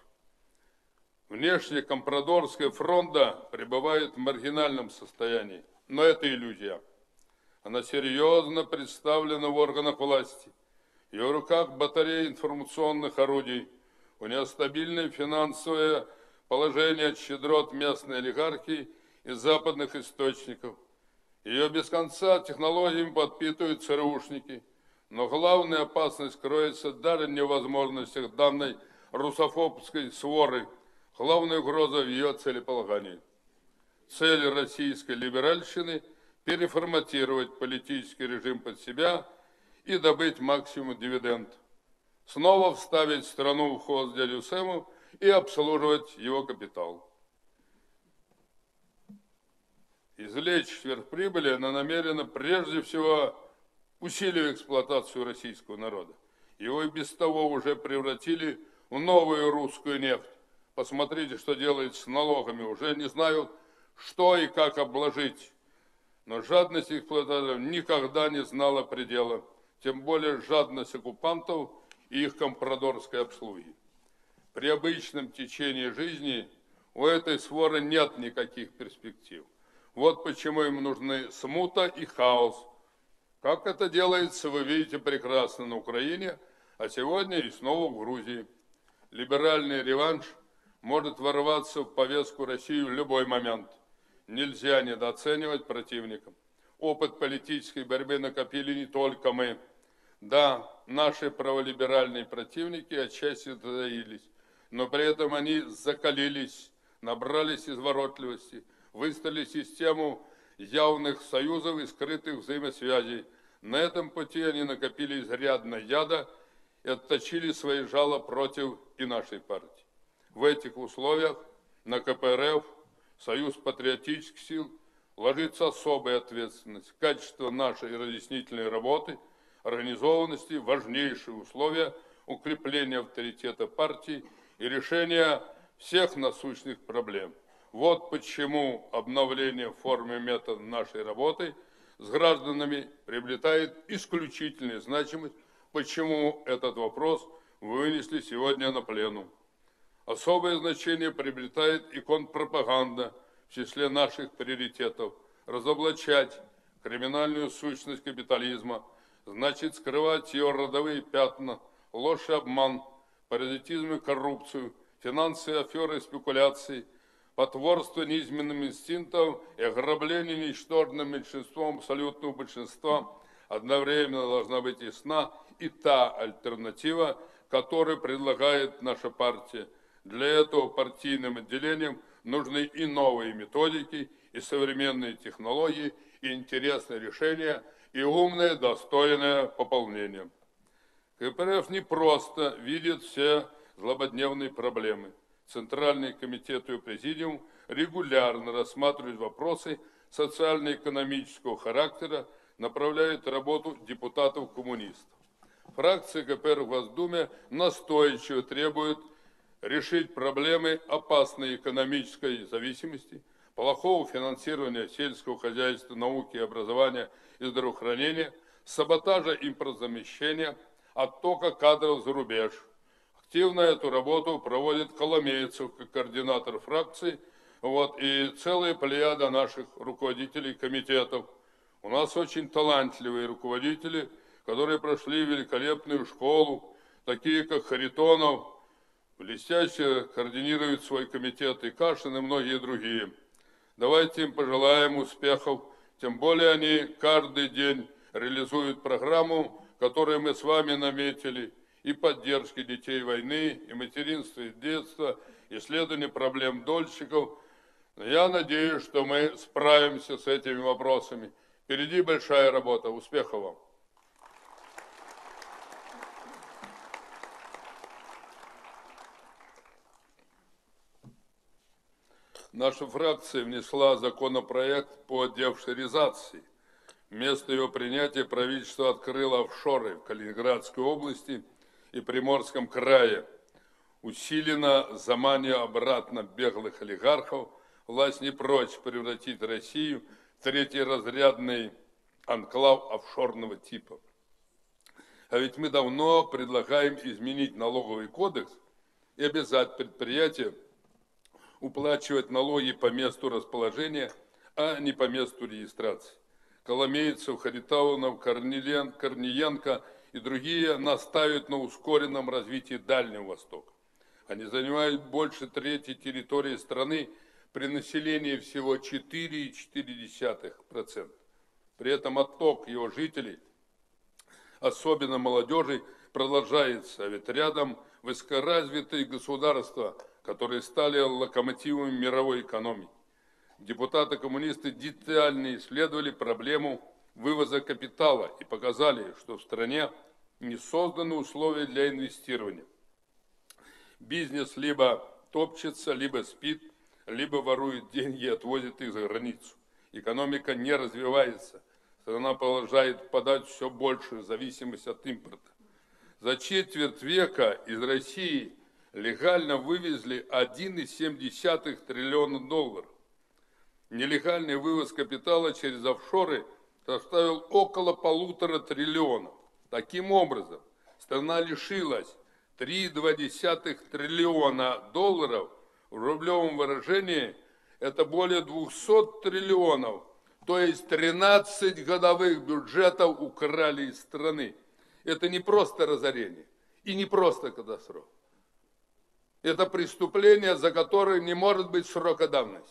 Внешне компрадорская фронта пребывает в маргинальном состоянии, но это иллюзия. Она серьезно представлена в органах власти. В ее руках батарея информационных орудий. У нее стабильное финансовое положение от щедрот местной олигархии и западных источников. Ее без конца технологиями подпитывают ЦРУшники. Но главная опасность кроется даже не в возможностях данной русофобской своры. Главная угроза в ее целеполагании. Цель российской либеральщины – переформатировать политический режим под себя и добыть максимум дивиденд. Снова вставить страну в хвост дядю Сэму и обслуживать его капитал. Извлечь сверхприбыли она намерена прежде всего усиливая эксплуатацию российского народа. Его и без того уже превратили в новую русскую нефть. Посмотрите, что делает с налогами. Уже не знают, что и как обложить. Но жадность эксплуататоров никогда не знала предела. Тем более жадность оккупантов и их компрадорской обслуги. При обычном течении жизни у этой своры нет никаких перспектив. Вот почему им нужны смута и хаос. Как это делается, вы видите прекрасно на Украине, а сегодня и снова в Грузии. Либеральный реванш может ворваться в повестку России в любой момент. Нельзя недооценивать противника. Опыт политической борьбы накопили не только мы. Да, наши праволиберальные противники отчасти затаились, но при этом они закалились, набрались изворотливости, выстроили систему явных союзов и скрытых взаимосвязей. На этом пути они накопили изрядно яда и отточили свои жало против и нашей партии. В этих условиях на КПРФ, Союз патриотических сил, ложится особая ответственность. Качество нашей разъяснительной работы, организованности, важнейшие условия укрепления авторитета партии и решения всех насущных проблем. Вот почему обновление формы и метода нашей работы с гражданами приобретает исключительную значимость почему этот вопрос вынесли сегодня на пленум. Особое значение приобретает и контрпропаганда в числе наших приоритетов. Разоблачать криминальную сущность капитализма, значит скрывать ее родовые пятна, ложь и обман, паразитизм и коррупцию, финансовые аферы и спекуляции, потворство неизменным инстинктам и ограбление ничтожным меньшинством абсолютного большинства. Одновременно должна быть ясна и та альтернатива, которую предлагает наша партия. Для этого партийным отделениям нужны и новые методики, и современные технологии, и интересные решения, и умное, достойное пополнение. КПРФ не просто видит все злободневные проблемы. Центральный комитет и президиум регулярно рассматривают вопросы социально-экономического характера, направляют работу депутатов-коммунистов. Фракция КПРФ в Госдуме настойчиво требует решить проблемы опасной экономической зависимости, плохого финансирования сельского хозяйства, науки, образования и здравоохранения, саботажа импортозамещения, оттока кадров за рубеж. Активно эту работу проводит Коломейцев, как координатор фракции, вот, и целая плеяда наших руководителей комитетов. У нас очень талантливые руководители, которые прошли великолепную школу, такие как Харитонов, блестяще координируют свой комитет, и Кашин, и многие другие. Давайте им пожелаем успехов, тем более они каждый день реализуют программу, которую мы с вами наметили, и поддержки детей войны, и материнства, и детства, исследование проблем дольщиков. Я надеюсь, что мы справимся с этими вопросами. Впереди большая работа. Успехов вам! Наша фракция внесла законопроект по деофшоризации. Вместо его принятия правительство открыло офшоры в Калининградской области и Приморском крае. Усиленно заманивая обратно беглых олигархов, власть не прочь превратить Россию в третьеразрядный анклав офшорного типа. А ведь мы давно предлагаем изменить налоговый кодекс и обязать предприятия уплачивать налоги по месту расположения, а не по месту регистрации. Коломейцев, Харитонов, Корниенко и другие настаивают на ускоренном развитии Дальнего Востока. Они занимают больше трети территории страны при населении всего четыре целых четыре десятых процента. При этом отток его жителей, особенно молодежи, продолжается, а ведь рядом высокоразвитые государства, которые стали локомотивами мировой экономики. Депутаты-коммунисты детально исследовали проблему вывоза капитала и показали, что в стране не созданы условия для инвестирования. Бизнес либо топчется, либо спит, либо ворует деньги и отвозит их за границу. Экономика не развивается, страна продолжает впадать в все большую зависимость от импорта. За четверть века из России легально вывезли один целых семь десятых триллиона долларов. Нелегальный вывоз капитала через офшоры составил около полутора триллионов. Таким образом, страна лишилась три целых две десятых триллиона долларов, в рублевом выражении это более двухсот триллионов, то есть тринадцать годовых бюджетов украли из страны. Это не просто разорение и не просто катастрофа. Это преступление, за которое не может быть срока давности.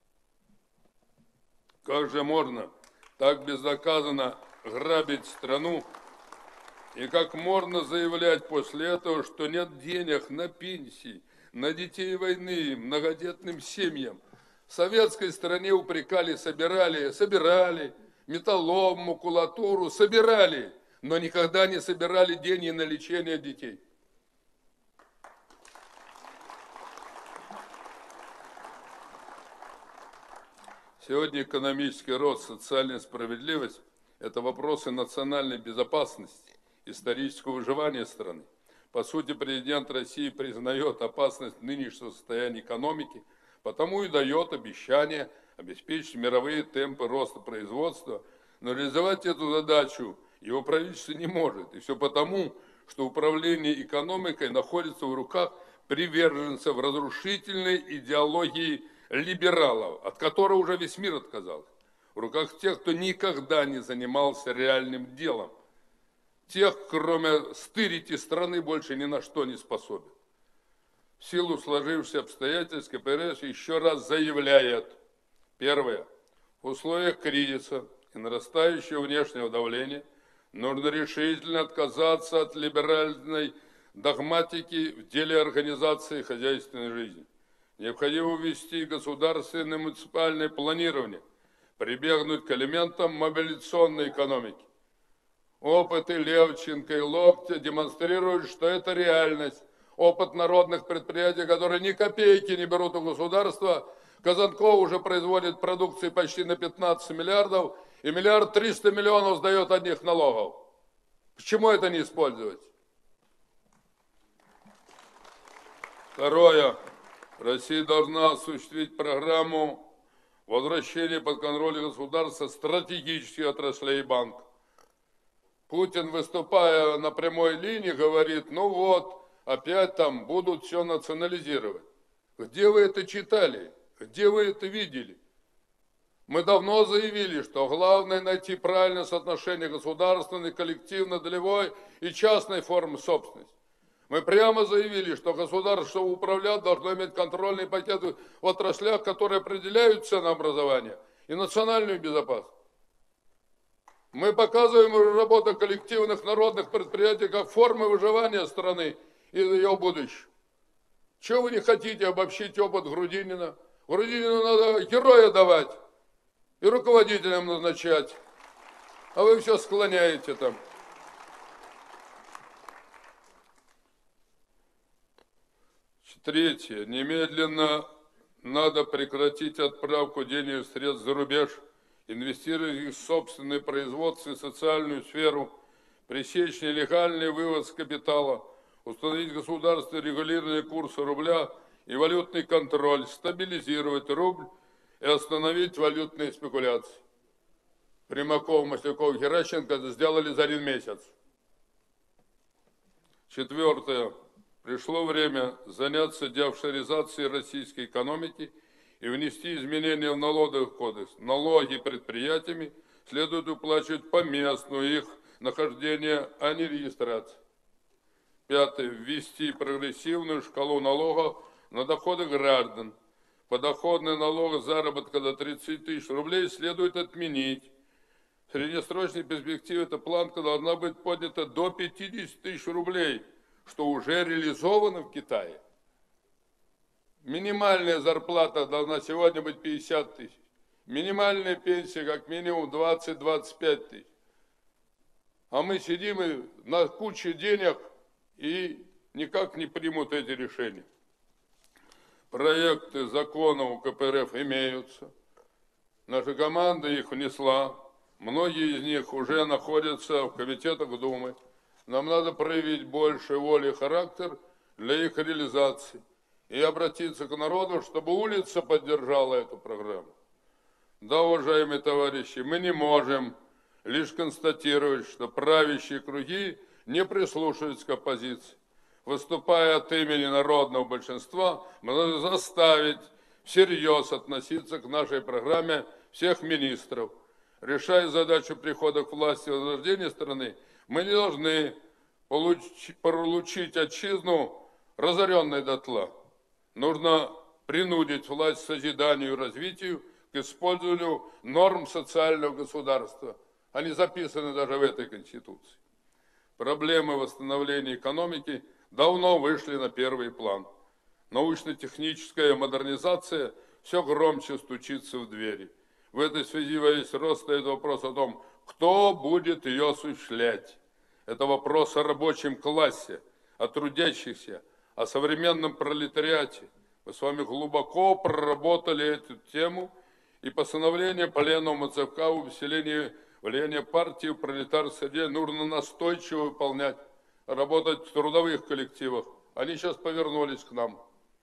Как же можно так безнаказанно грабить страну, и как можно заявлять после этого, что нет денег на пенсии, на детей войны, многодетным семьям? В советской стране упрекали, собирали, собирали, металлолом, макулатуру, собирали, но никогда не собирали деньги на лечение детей. Сегодня экономический рост, социальная справедливость – это вопросы национальной безопасности, исторического выживания страны. По сути, президент России признает опасность нынешнего состояния экономики, потому и дает обещание обеспечить мировые темпы роста производства, но реализовать эту задачу Его правительство не может. И все потому, что управление экономикой находится в руках приверженцев разрушительной идеологии либералов, от которой уже весь мир отказался. В руках тех, кто никогда не занимался реальным делом. Тех, кроме стырить из страны, больше ни на что не способен. В силу сложившихся обстоятельств КПРФ еще раз заявляет: первое. В условиях кризиса и нарастающего внешнего давления нужно решительно отказаться от либеральной догматики в деле организации хозяйственной жизни. Необходимо ввести государственное и муниципальное планирование, прибегнуть к элементам мобилизационной экономики. Опыты Левченко и Локтя демонстрируют, что это реальность. Опыт народных предприятий, которые ни копейки не берут у государства. Казанков уже производит продукции почти на пятнадцать миллиардов, и миллиард триста миллионов сдает одних налогов. Почему это не использовать? Второе. Россия должна осуществить программу возвращения под контроль государства стратегических отраслей банков. Путин, выступая на прямой линии, говорит: ну вот, опять там будут все национализировать. Где вы это читали? Где вы это видели? Мы давно заявили, что главное найти правильное соотношение государственной, коллективной, долевой и частной формы собственности. Мы прямо заявили, что государство, чтобы управлять, должно иметь контрольные пакеты в отраслях, которые определяют ценообразование и национальную безопасность. Мы показываем работу коллективных народных предприятий как формы выживания страны и ее будущего. Чего вы не хотите обобщить опыт Грудинина? Грудинину надо героя давать и руководителям назначать, а вы все склоняете там. Третье. Немедленно надо прекратить отправку денежных средств за рубеж, инвестировать их в собственное производство и социальную сферу, пресечь нелегальный вывоз капитала, установить государственное регулирование курса рубля и валютный контроль, стабилизировать рубль и остановить валютные спекуляции. Примаков, Масляков, Геращенко это сделали за один месяц. Четвертое. Пришло время заняться деофшоризацией российской экономики и внести изменения в налоговый кодекс. Налоги предприятиями следует уплачивать по месту их нахождения, а не регистрации. Пятое. Ввести прогрессивную шкалу налогов на доходы граждан. Подоходный налог заработка до тридцати тысяч рублей следует отменить. В среднесрочной перспективе эта планка должна быть поднята до пятидесяти тысяч рублей, что уже реализовано в Китае. Минимальная зарплата должна сегодня быть пятьдесят тысяч. Минимальная пенсия как минимум двадцать-двадцать пять тысяч. А мы сидим и на куче денег и никак не примут эти решения. Проекты законов у КПРФ имеются. Наша команда их внесла. Многие из них уже находятся в комитетах Думы. Нам надо проявить больше воли и характер для их реализации и обратиться к народу, чтобы улица поддержала эту программу. Да, уважаемые товарищи, мы не можем лишь констатировать, что правящие круги не прислушиваются к оппозиции. Выступая от имени народного большинства, мы должны заставить всерьез относиться к нашей программе всех министров. Решая задачу прихода к власти и возрождения страны, мы не должны получить, получить отчизну, разоренной дотла. Нужно принудить власть к созиданию и развитию, к использованию норм социального государства. Они записаны даже в этой Конституции. Проблемы восстановления экономики давно вышли на первый план. Научно-техническая модернизация все громче стучится в двери. В этой связи во весь рост стоит вопрос о том, кто будет ее осуществлять. Это вопрос о рабочем классе, о трудящихся, о современном пролетариате. Мы с вами глубоко проработали эту тему, и постановление Пленума ЦК об усилении влияния партии в пролетарской среде нужно настойчиво выполнять, работать в трудовых коллективах. Они сейчас повернулись к нам.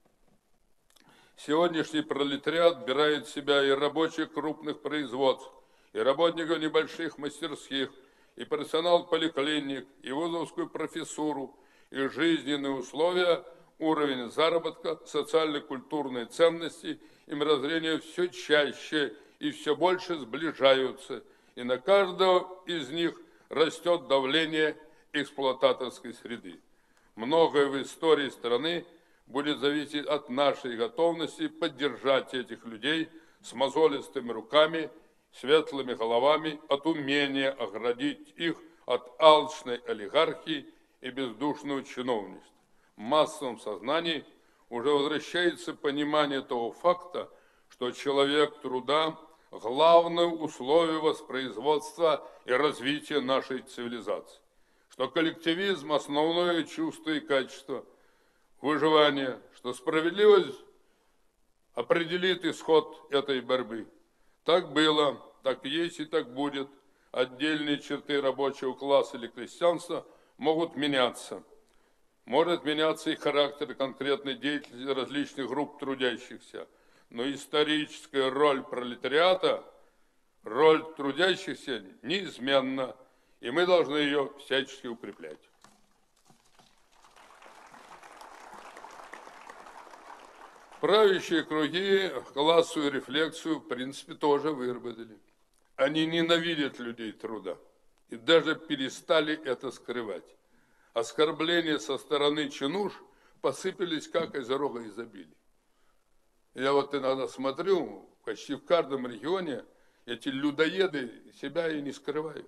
Сегодняшний пролетариат отбирает в себя и рабочих крупных производств, и работников небольших мастерских, и персонал поликлиник, и вузовскую профессуру, и жизненные условия, уровень заработка, социально-культурные ценности и мировоззрение все чаще и все больше сближаются, и на каждого из них растет давление эксплуататорской среды. Многое в истории страны будет зависеть от нашей готовности поддержать этих людей с мозолистыми руками, светлыми головами, от умения оградить их от алчной олигархии и бездушного чиновничества. В массовом сознании уже возвращается понимание того факта, что человек труда – главное условие воспроизводства и развития нашей цивилизации, что коллективизм – основное чувство и качество выживания, что справедливость определит исход этой борьбы. Так было, так есть и так будет. Отдельные черты рабочего класса или крестьянства могут меняться. Может меняться и характер конкретной деятельности различных групп трудящихся. Но историческая роль пролетариата, роль трудящихся неизменна, и мы должны ее всячески укреплять. Правящие круги классовую рефлексию, в принципе, тоже выработали. Они ненавидят людей труда и даже перестали это скрывать. Оскорбления со стороны чинуш посыпались, как из рога изобилия. Я вот иногда смотрю, почти в каждом регионе эти людоеды себя и не скрывают.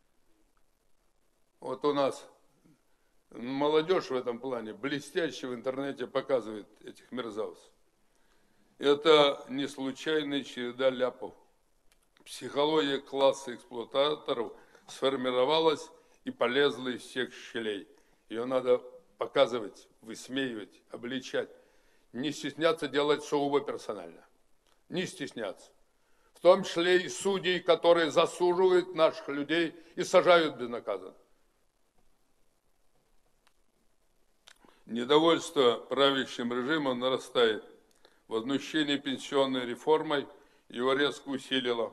Вот у нас молодежь в этом плане блестяще в интернете показывает этих мерзавцев. Это не случайная череда ляпов. Психология класса эксплуататоров сформировалась и полезла из всех щелей. Ее надо показывать, высмеивать, обличать. Не стесняться делать сугубо персонально. Не стесняться. В том числе и судей, которые засуживают наших людей и сажают безнаказанно. Недовольство правящим режимом нарастает. Возмущение пенсионной реформой его резко усилило.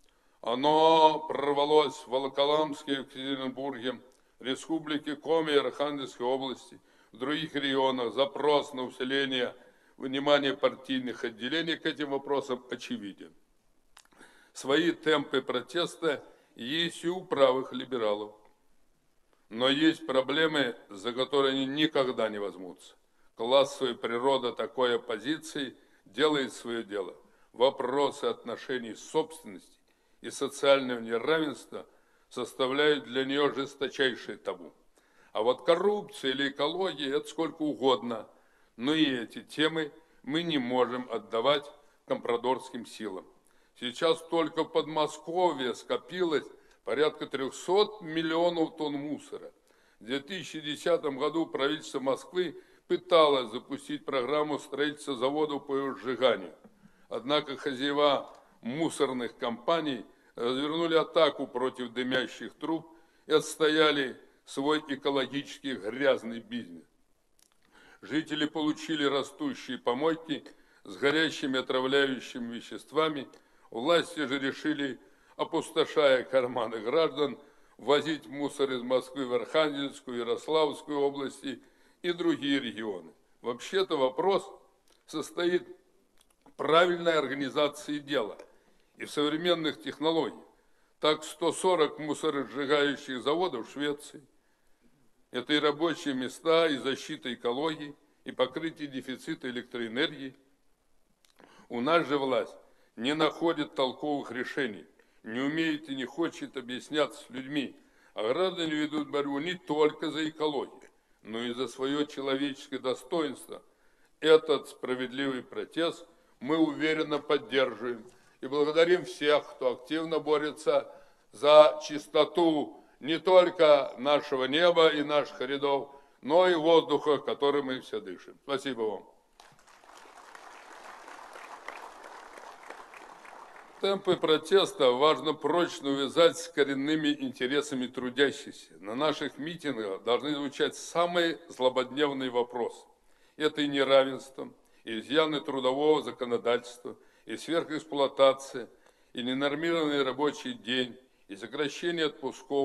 Оно прорвалось в Волоколамске, Екатеринбурге, Республике Коми и Архангельской области, в других регионах. Запрос на усиление внимания партийных отделений к этим вопросам очевиден. Свои темпы протеста есть и у правых либералов. Но есть проблемы, за которые они никогда не возьмутся. Классовая природа такой оппозиции делает свое дело. Вопросы отношений собственности и социального неравенства составляют для нее жесточайшее табу. А вот коррупция или экология – это сколько угодно. Но и эти темы мы не можем отдавать компрадорским силам. Сейчас только в Подмосковье скопилось порядка трехсот миллионов тонн мусора. В две тысячи десятом году правительство Москвы пыталось запустить программу строительства заводов по его сжиганию. Однако хозяева мусорных компаний развернули атаку против дымящих труб и отстояли свой экологически грязный бизнес. Жители получили растущие помойки с горящими отравляющими веществами. Власти же решили, опустошая карманы граждан, возить мусор из Москвы в Архангельскую, Ярославскую области и другие регионы. Вообще-то вопрос состоит в правильной организации дела и в современных технологиях. Так сто сорок мусоросжигающих заводов в Швеции. Это и рабочие места, и защита экологии, и покрытие дефицита электроэнергии. У нас же власть не находит толковых решений, не умеет и не хочет объясняться с людьми, а граждане ведут борьбу не только за экологию, но и за свое человеческое достоинство. Этот справедливый протест мы уверенно поддерживаем и благодарим всех, кто активно борется за чистоту не только нашего неба и наших рядов, но и воздуха, которым мы все дышим. Спасибо вам. Темпы протеста важно прочно увязать с коренными интересами трудящихся. На наших митингах должны звучать самые злободневные вопросы. Это и неравенство, и изъяны трудового законодательства, и сверхэксплуатация, и ненормированный рабочий день, и сокращение отпусков,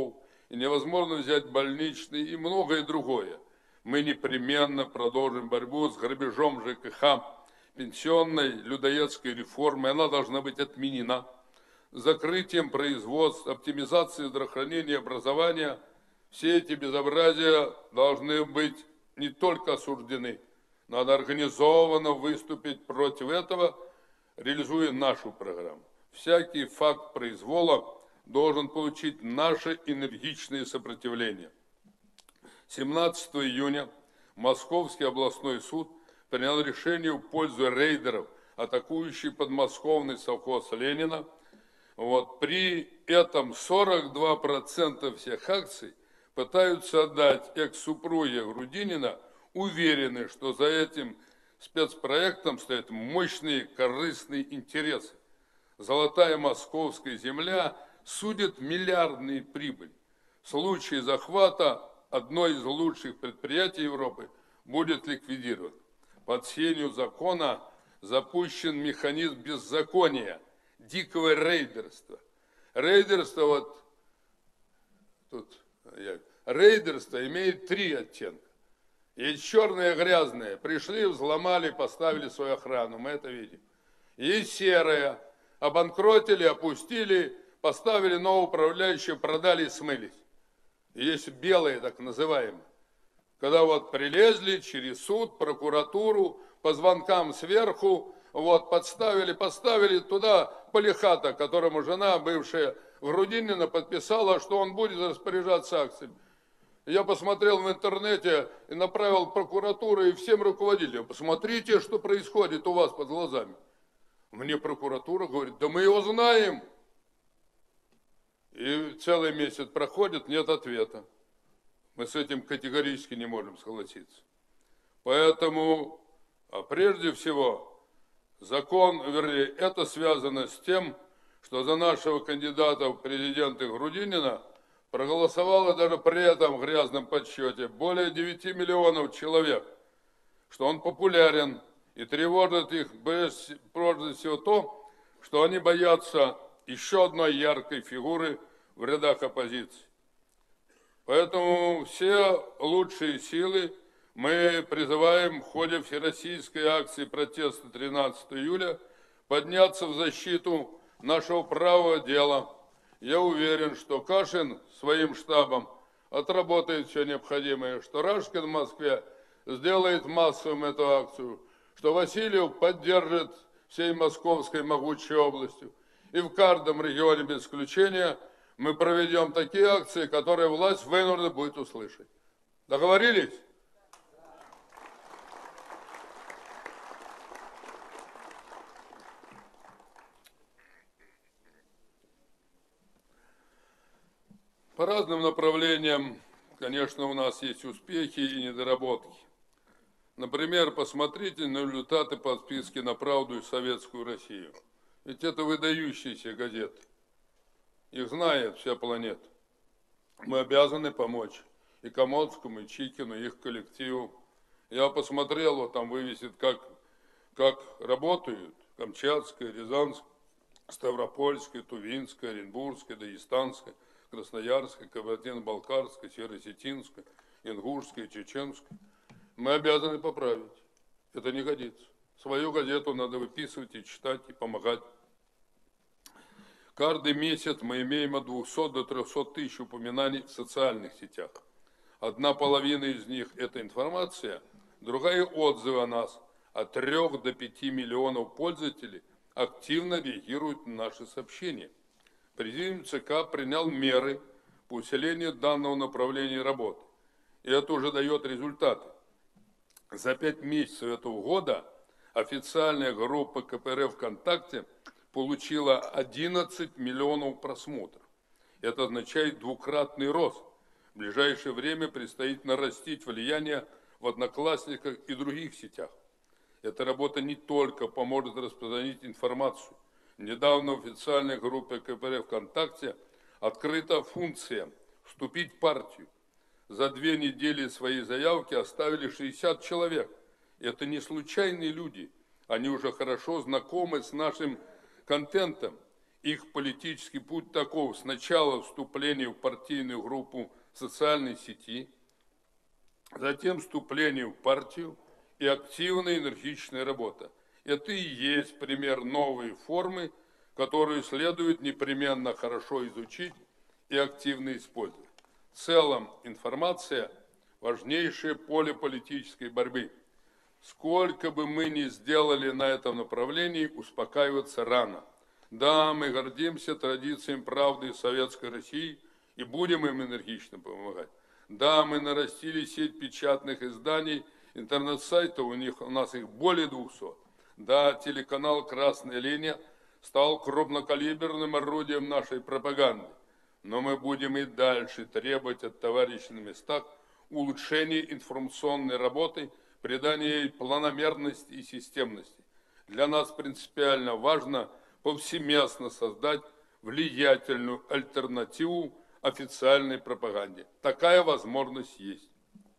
и невозможно взять больничный и многое другое. Мы непременно продолжим борьбу с грабежом ЖКХ, пенсионной людоедской реформой. Она должна быть отменена. Закрытием производств, оптимизацией здравоохранения и образования. Все эти безобразия должны быть не только осуждены. Надо организованно выступить против этого, реализуя нашу программу. Всякий факт произвола должен получить наше энергичное сопротивление. семнадцатого июня Московский областной суд принял решение в пользу рейдеров, атакующих подмосковный совхоз Ленина. Вот, при этом сорок два процента всех акций пытаются отдать экс-супруге Грудинина, уверены, что за этим спецпроектом стоят мощные корыстные интересы. Золотая московская земля судит миллиардные прибыли. В случае захвата одно из лучших предприятий Европы будет ликвидировано. Под сенью закона запущен механизм беззакония, дикого рейдерства. Рейдерство, вот, тут, я, рейдерство имеет три оттенка. Есть черное и грязное. Пришли, взломали, поставили свою охрану. Мы это видим. Есть серое. Обанкротили, опустили, поставили нового управляющего, продали и смылись. Есть белые, так называемые. Когда вот прилезли через суд, прокуратуру, по звонкам сверху, вот подставили, поставили туда Полихата, которому жена, бывшая Грудинина, подписала, что он будет распоряжаться акциями. Я посмотрел в интернете и направил прокуратуру и всем руководителям. Посмотрите, что происходит у вас под глазами. Мне прокуратура говорит, да мы его знаем. И целый месяц проходит, нет ответа. Мы с этим категорически не можем согласиться. Поэтому, а прежде всего, закон, вернее, это связано с тем, что за нашего кандидата в президенты Грудинина проголосовало даже при этом грязном подсчете более девяти миллионов человек, что он популярен, и тревожит их прежде всего то, что они боятся еще одной яркой фигуры в рядах оппозиции. Поэтому все лучшие силы мы призываем в ходе всероссийской акции протеста тринадцатого июля подняться в защиту нашего правого дела. Я уверен, что Кашин своим штабом отработает все необходимое, что Рашкин в Москве сделает массовым эту акцию, что Васильев поддержит всей Московской могучей областью. И в каждом регионе без исключения мы проведем такие акции, которые власть вынуждена будет услышать. Договорились? По разным направлениям, конечно, у нас есть успехи и недоработки. Например, посмотрите на результаты подписки на «Правду» и «Советскую Россию». Ведь это выдающиеся газеты. Их знает вся планета. Мы обязаны помочь и Комодскому, и Чикину, и их коллективу. Я посмотрел, вот там вывесит, как, как работают Камчатская, Рязанская, Ставропольская, Тувинская, Оренбургская, Дагестанская, Красноярская, Кабардино-Балкарская, Северо-Осетинская, Ингушская, Чеченская. Мы обязаны поправить. Это не годится. Свою газету надо выписывать и читать, и помогать. Каждый месяц мы имеем от двухсот до трёхсот тысяч упоминаний в социальных сетях. Одна половина из них – это информация, другая – отзывы о нас. От трёх до пяти миллионов пользователей активно реагируют на наши сообщения. Президиум ЦК принял меры по усилению данного направления работы. И это уже дает результаты. За пять месяцев этого года официальная группа ка пэ эр эф ВКонтакте получила одиннадцать миллионов просмотров. Это означает двукратный рост. В ближайшее время предстоит нарастить влияние в Одноклассниках и других сетях. Эта работа не только поможет распространить информацию. Недавно в официальной группе ка пэ эр эф ВКонтакте открыта функция «Вступить в партию». За две недели свои заявки оставили шестьдесят человек. Это не случайные люди. Они уже хорошо знакомы с нашим контентом. Их политический путь таков: сначала вступление в партийную группу в социальной сети, затем вступление в партию и активная энергичная работа. Это и есть пример новой формы, которую следует непременно хорошо изучить и активно использовать. В целом, информация – важнейшее поле политической борьбы. Сколько бы мы ни сделали на этом направлении, успокаиваться рано. Да, мы гордимся традициями правды Советской России и будем им энергично помогать. Да, мы нарастили сеть печатных изданий, интернет-сайтов, у них, у нас их более двухсот. Да, телеканал «Красная линия» стал крупнокалиберным орудием нашей пропаганды. Но мы будем и дальше требовать от товарищей на местах улучшения информационной работы, придания ей планомерности и системности. Для нас принципиально важно повсеместно создать влиятельную альтернативу официальной пропаганде. Такая возможность есть.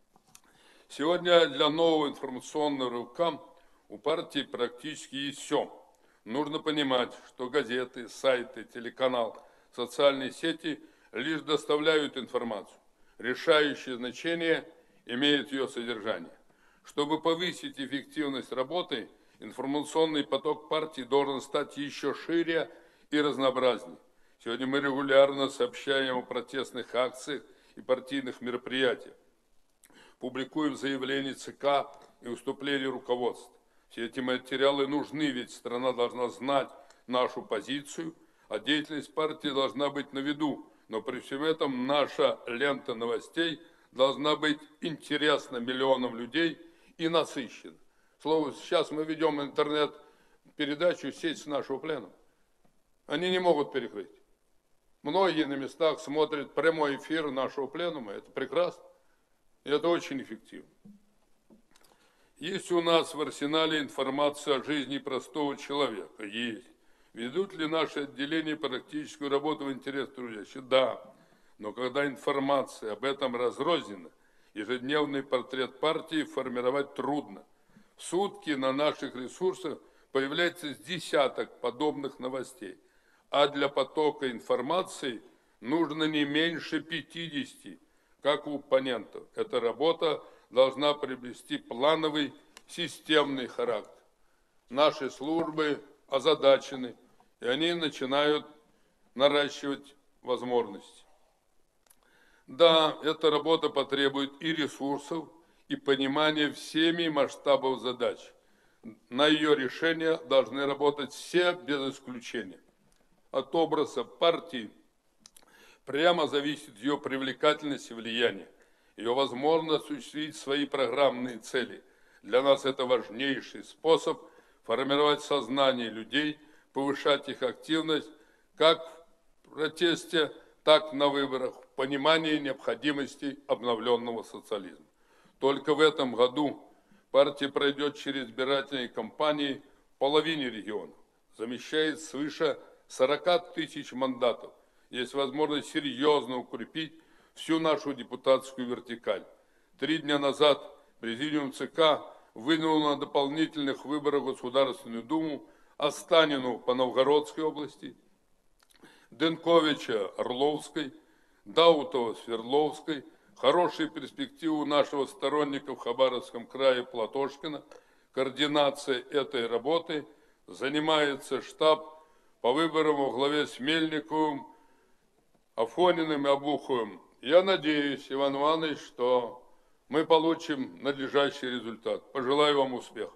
Сегодня для нового информационного рывка у партии практически есть все. Нужно понимать, что газеты, сайты, телеканал, социальные сети лишь доставляют информацию. Решающее значение имеет ее содержание. Чтобы повысить эффективность работы, информационный поток партии должен стать еще шире и разнообразнее. Сегодня мы регулярно сообщаем о протестных акциях и партийных мероприятиях. Публикуем заявления ЦК и выступления руководства. Все эти материалы нужны, ведь страна должна знать нашу позицию, а деятельность партии должна быть на виду. Но при всем этом наша лента новостей должна быть интересна миллионам людей и насыщена. Слово, сейчас мы ведем интернет-передачу «Сеть с нашего пленума». Они не могут перекрыть. Многие на местах смотрят прямой эфир нашего пленума. Это прекрасно. И это очень эффективно. Есть у нас в арсенале информация о жизни простого человека? Есть. Ведут ли наши отделения практическую работу в интересах трудящих? Да. Но когда информация об этом разрознена, ежедневный портрет партии формировать трудно. В сутки на наших ресурсах появляется с десяток подобных новостей. А для потока информации нужно не меньше пятидесяти, как у оппонентов. Эта работа должна приобрести плановый системный характер. Наши службы озадачены, и они начинают наращивать возможности. Да, эта работа потребует и ресурсов, и понимания всеми масштабов задач. На ее решение должны работать все без исключения. От образа партии прямо зависит ее привлекательность и влияние, ее возможность осуществить свои программные цели. Для нас это важнейший способ формировать сознание людей, повышать их активность как в протесте, так и на выборах, в понимании необходимости обновленного социализма. Только в этом году партия пройдет через избирательные кампании в половине регионов, замещает свыше сорока тысяч мандатов. Есть возможность серьезно укрепить всю нашу депутатскую вертикаль. Три дня назад президиум ЦК выдвинул на дополнительных выборах в Государственную Думу Останину по Новгородской области, Денковича Орловской, Даутова Свердловской, хорошие перспективы нашего сторонника в Хабаровском крае Платошкина. Координацией этой работы занимается штаб по выборам во главе с Мельниковым, Афониным и Обуховым. Я надеюсь, Иван Иванович, что мы получим надлежащий результат. Пожелаю вам успеха.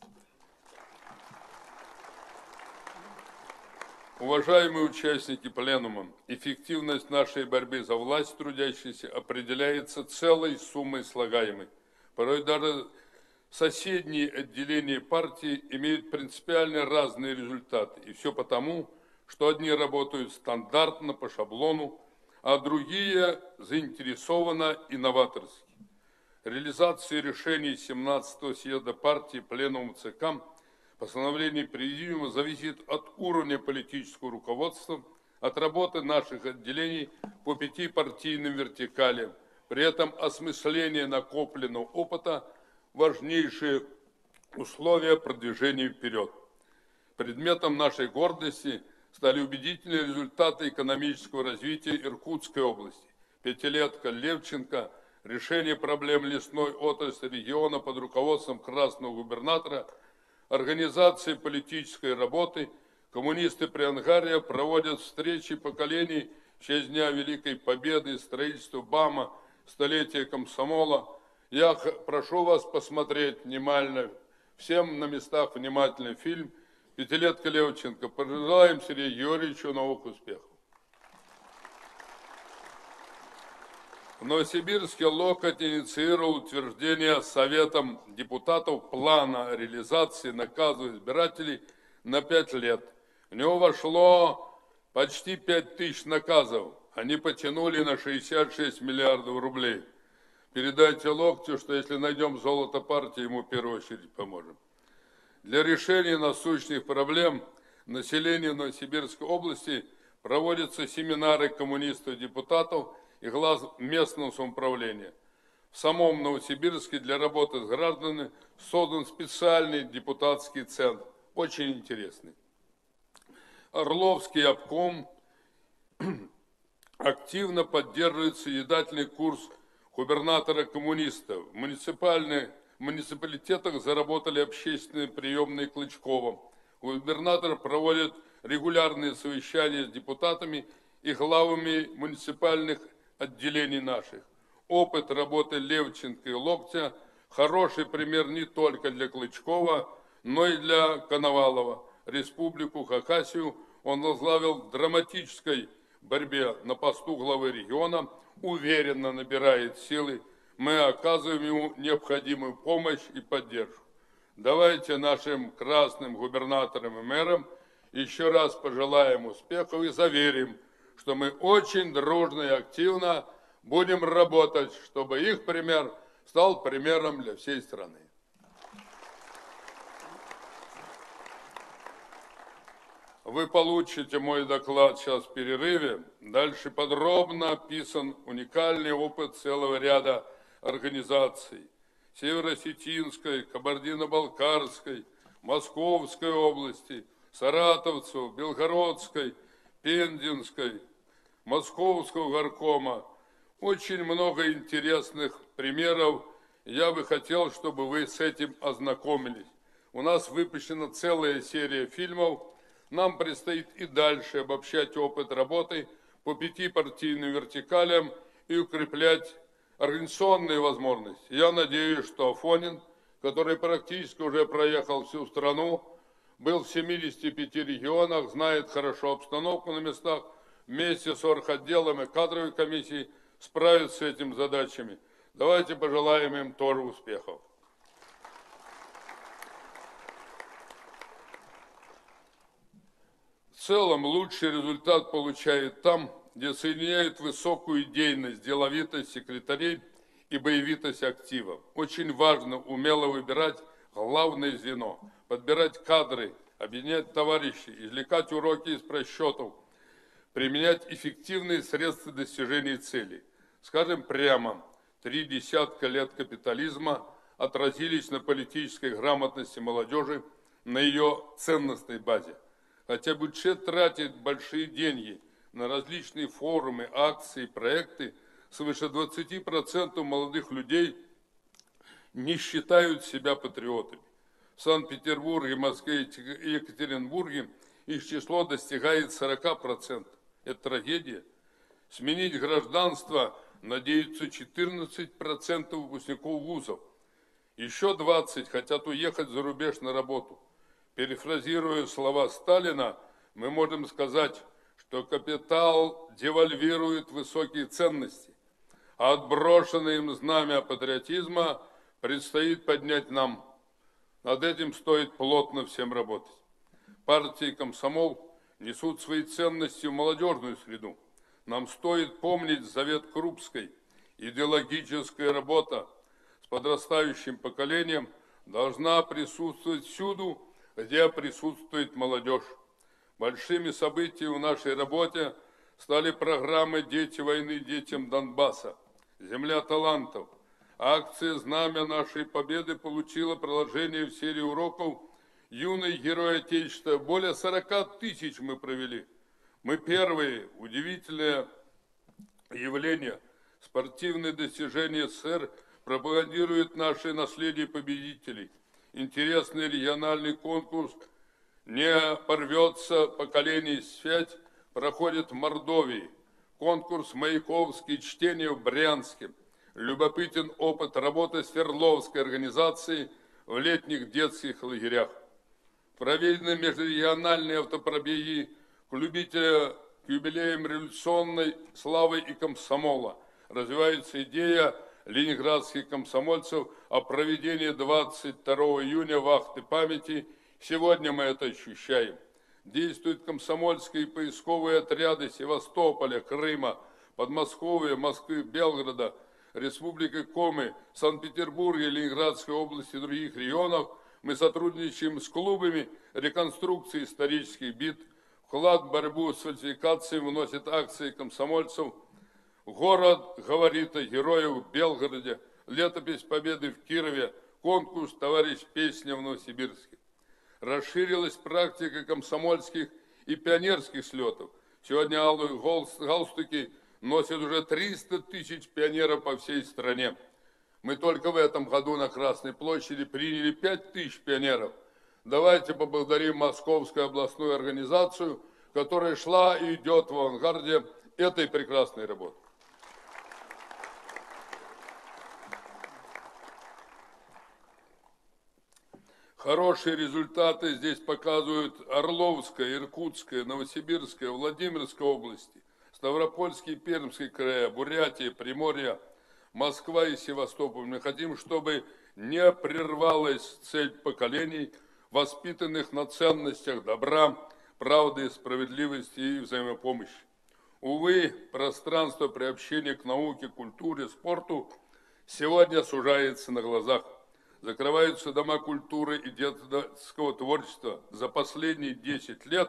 Уважаемые участники пленума, эффективность нашей борьбы за власть трудящихся определяется целой суммой слагаемой. Порой даже соседние отделения партии имеют принципиально разные результаты. И все потому, что одни работают стандартно по шаблону, а другие заинтересованно инноваторски. Реализация решений семнадцатого съезда партии Пленума ЦК постановление Президиума зависит от уровня политического руководства, от работы наших отделений по пяти партийным вертикалям. При этом осмысление накопленного опыта – важнейшие условия продвижения вперед. Предметом нашей гордости стали убедительные результаты экономического развития Иркутской области. Пятилетка Левченко, решение проблем лесной отрасли региона под руководством красного губернатора, организации политической работы. Коммунисты Приангария проводят встречи поколений в честь Дня Великой Победы, строительства БАМа, столетия комсомола. Я прошу вас посмотреть внимательно, всем на местах внимательный фильм «Пятилетка Левченко». Пожелаем Сергею Георгиевичу новых успехов. В Новосибирске Локоть инициировал утверждение Советом депутатов плана реализации наказа избирателей на пять лет. В него вошло почти пять тысяч наказов. Они потянули на шестьдесят шесть миллиардов рублей. Передайте Локтю, что если найдем золото партии, ему в первую очередь поможем. Для решения насущных проблем населения Новосибирской области проводятся семинары коммунистов-депутатов и глав местного самоуправления. В самом Новосибирске для работы с гражданами создан специальный депутатский центр. Очень интересный. Орловский обком активно поддерживает созидательный курс губернатора коммунистов. В муниципальных в муниципалитетах заработали общественные приемные Клычкова. Губернатор проводит регулярные совещания с депутатами и главами муниципальных отделений наших. Опыт работы Левченко и Локтя – хороший пример не только для Клычкова, но и для Коновалова. Республику Хакасию он возглавил в драматической борьбе на посту главы региона, уверенно набирает силы. Мы оказываем ему необходимую помощь и поддержку. Давайте нашим красным губернаторам и мэрам еще раз пожелаем успехов и заверим, что мы очень дружно и активно будем работать, чтобы их пример стал примером для всей страны. Вы получите мой доклад сейчас в перерыве. Дальше подробно описан уникальный опыт целого ряда организаций. Северо-Осетинской, Кабардино-Балкарской, Московской области, Саратовцев, Белгородской, Пензенской, Московского горкома. Очень много интересных примеров. Я бы хотел, чтобы вы с этим ознакомились. У нас выпущена целая серия фильмов. Нам предстоит и дальше обобщать опыт работы по пяти партийным вертикалям и укреплять организационные возможности. Я надеюсь, что Афонин, который практически уже проехал всю страну, был в семидесяти пяти регионах, знает хорошо обстановку на местах, вместе с орготделом и кадровой комиссией справится с этими задачами. Давайте пожелаем им тоже успехов. В целом лучший результат получает там, где соединяют высокую идейность, деловитость секретарей и боевитость актива. Очень важно умело выбирать главное звено, подбирать кадры, объединять товарищей, извлекать уроки из просчетов, применять эффективные средства достижения целей. Скажем прямо, три десятка лет капитализма отразились на политической грамотности молодежи, на ее ценностной базе. Хотя бюджет тратит большие деньги на различные форумы, акции, проекты, свыше двадцати процентов молодых людей не считают себя патриотами. В Санкт-Петербурге, Москве и Екатеринбурге их число достигает сорока процентов. Это трагедия. Сменить гражданство надеются четырнадцать процентов выпускников вузов. Еще двадцать процентов хотят уехать за рубеж на работу. Перефразируя слова Сталина, мы можем сказать, что капитал девальвирует высокие ценности, а отброшенное им знамя патриотизма предстоит поднять нам. Над этим стоит плотно всем работать. Партии и комсомол несут свои ценности в молодежную среду. Нам стоит помнить завет Крупской. Идеологическая работа с подрастающим поколением должна присутствовать всюду, где присутствует молодежь. Большими событиями в нашей работе стали программы «Дети войны детям Донбасса», «Земля талантов». Акция «Знамя нашей победы» получила приложение в серии уроков юные герои Отечества, более сорока тысяч мы провели. Мы первые, удивительное явление, спортивные достижения СССР пропагандируют наше наследие победителей. Интересный региональный конкурс «Не порвется поколение свять» проходит в Мордовии. Конкурс «Маяковские чтения» в Брянске. Любопытен опыт работы Свердловской организации в летних детских лагерях. Проведены межрегиональные автопробеги к любителям, к юбилеям революционной славы и комсомола. Развивается идея ленинградских комсомольцев о проведении двадцать второго июня вахты памяти. Сегодня мы это ощущаем. Действуют комсомольские поисковые отряды Севастополя, Крыма, Подмосковья, Москвы, Белгорода, Республики Коми, Санкт-Петербурга, Ленинградской области и других регионов. Мы сотрудничаем с клубами реконструкции исторических битв. Вклад в борьбу с фальсификацией вносит акции комсомольцев. Город говорит о героях в Белгороде, летопись победы в Кирове, конкурс «Товарищ песня» в Новосибирске. Расширилась практика комсомольских и пионерских слетов. Сегодня алые галстуки носят уже триста тысяч пионеров по всей стране. Мы только в этом году на Красной площади приняли пять тысяч пионеров. Давайте поблагодарим Московскую областную организацию, которая шла и идет в авангарде этой прекрасной работы. Хорошие результаты здесь показывают Орловская, Иркутская, Новосибирская, Владимирская области, Ставропольский и Пермский края, Бурятия, Приморье, Москва и Севастополь. Мы хотим, чтобы не прервалась цель поколений, воспитанных на ценностях добра, правды, справедливости и взаимопомощи. Увы, пространство приобщения к науке, культуре, спорту сегодня сужается на глазах. Закрываются дома культуры и детского творчества. За последние десять лет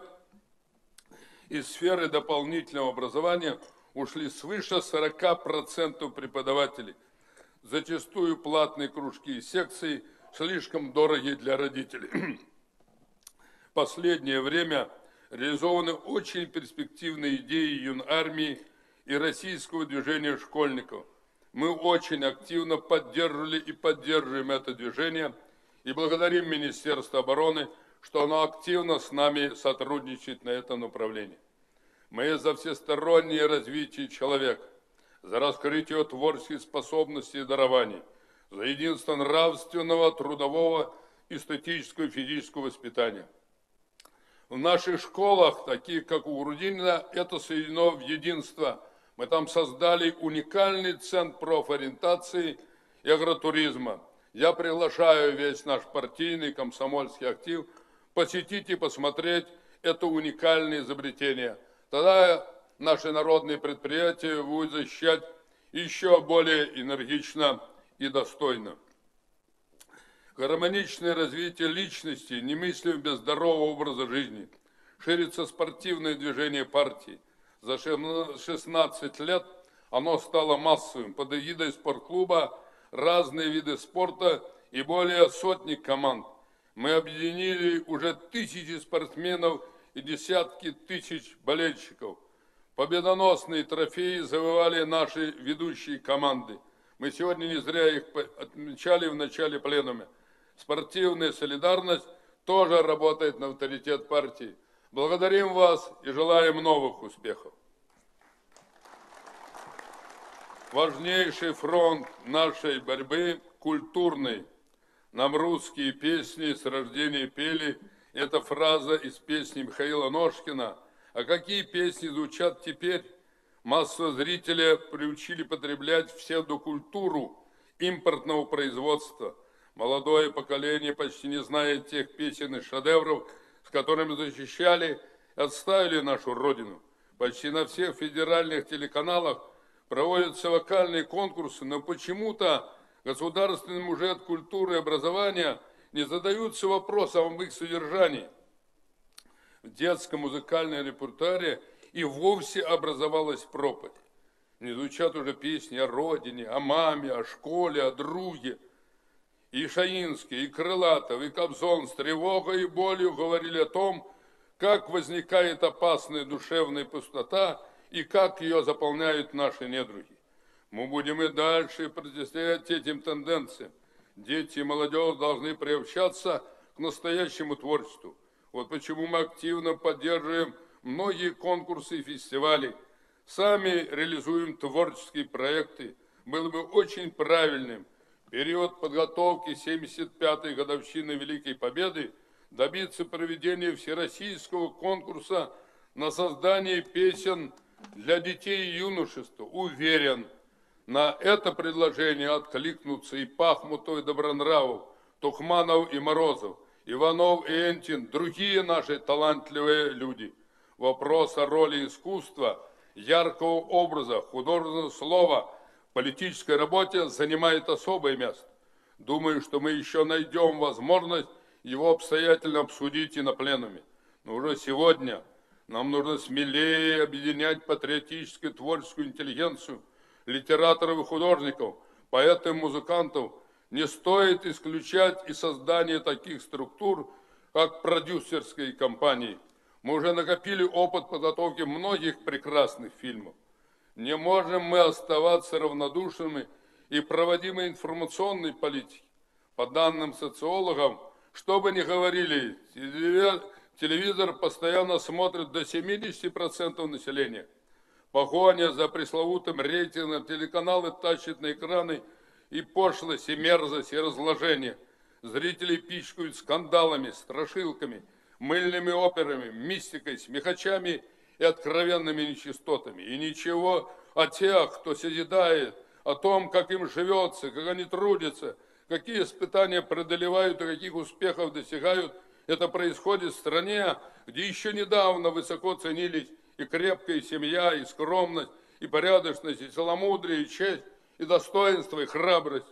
из сферы дополнительного образования ушли свыше сорока процентов преподавателей. Зачастую платные кружки и секции слишком дороги для родителей. В последнее время реализованы очень перспективные идеи юнармии и российского движения школьников. Мы очень активно поддерживали и поддерживаем это движение и благодарим Министерство обороны, что оно активно с нами сотрудничает на этом направлении. Мы за всестороннее развитие человека, за раскрытие творческих способностей и дарований, за единство нравственного, трудового, эстетического и физического воспитания. В наших школах, таких как у Грудинина, это соединено в единство. Мы там создали уникальный центр профориентации и агротуризма. Я приглашаю весь наш партийный комсомольский актив посетить и посмотреть это уникальное изобретение. Тогда наши народные предприятия будут защищать еще более энергично и достойно. Гармоничное развитие личности немыслимо без здорового образа жизни. Ширится спортивное движение партии. За шестнадцать лет оно стало массовым. Под эгидой спортклуба разные виды спорта и более сотни команд. Мы объединили уже тысячи спортсменов и десятки тысяч болельщиков. Победоносные трофеи завоевали наши ведущие команды. Мы сегодня не зря их отмечали в начале пленума. Спортивная солидарность тоже работает на авторитет партии. Благодарим вас и желаем новых успехов. Важнейший фронт нашей борьбы – культурный. Нам русские песни с рождения пели. Это фраза из песни Михаила Ножкина. А какие песни звучат теперь? Массу зрителя приучили потреблять псевдокультуру импортного производства. Молодое поколение почти не знает тех песен и шедевров, с которыми защищали и отставили нашу Родину. Почти на всех федеральных телеканалах проводятся вокальные конкурсы, но почему-то государственный мужет культуры и образования не задаются вопросом об их содержании. В детском музыкальном репертуаре и вовсе образовалась пропасть. Не звучат уже песни о родине, о маме, о школе, о друге. И Шаинский, и Крылатов, и Кобзон с тревогой и болью говорили о том, как возникает опасная душевная пустота и как ее заполняют наши недруги. Мы будем и дальше противостоять этим тенденциям. Дети и молодежь должны приобщаться к настоящему творчеству. Вот почему мы активно поддерживаем многие конкурсы и фестивали, сами реализуем творческие проекты. Было бы очень правильным в период подготовки семьдесят пятой годовщины Великой Победы добиться проведения всероссийского конкурса на создание песен для детей и юношества. Уверен, на это предложение откликнутся и Пахмутов, и Добронравов, Тухманов и Морозов, Иванов и Энтин, другие наши талантливые люди. Вопрос о роли искусства, яркого образа, художественного слова в политической работе занимает особое место. Думаю, что мы еще найдем возможность его обстоятельно обсудить и на пленуме. Но уже сегодня нам нужно смелее объединять патриотическую творческую интеллигенцию, литераторов и художников, поэтов и музыкантов. Не стоит исключать и создание таких структур, как продюсерские компании. Мы уже накопили опыт подготовки многих прекрасных фильмов. Не можем мы оставаться равнодушными и проводимой информационной политики. По данным социологов, что бы ни говорили, телевизор постоянно смотрит до семидесяти процентов населения. Погоня за пресловутым рейтингом, телеканалы тащат на экраны и пошлость, и мерзость, и разложение. Зрители пичкают скандалами, страшилками, мыльными операми, мистикой, смехачами и откровенными нечистотами. И ничего о тех, кто созидает, о том, как им живется, как они трудятся, какие испытания преодолевают и каких успехов достигают. Это происходит в стране, где еще недавно высоко ценились и крепкая семья, и скромность, и порядочность, и целомудрие, и честь, и достоинство, и храбрость.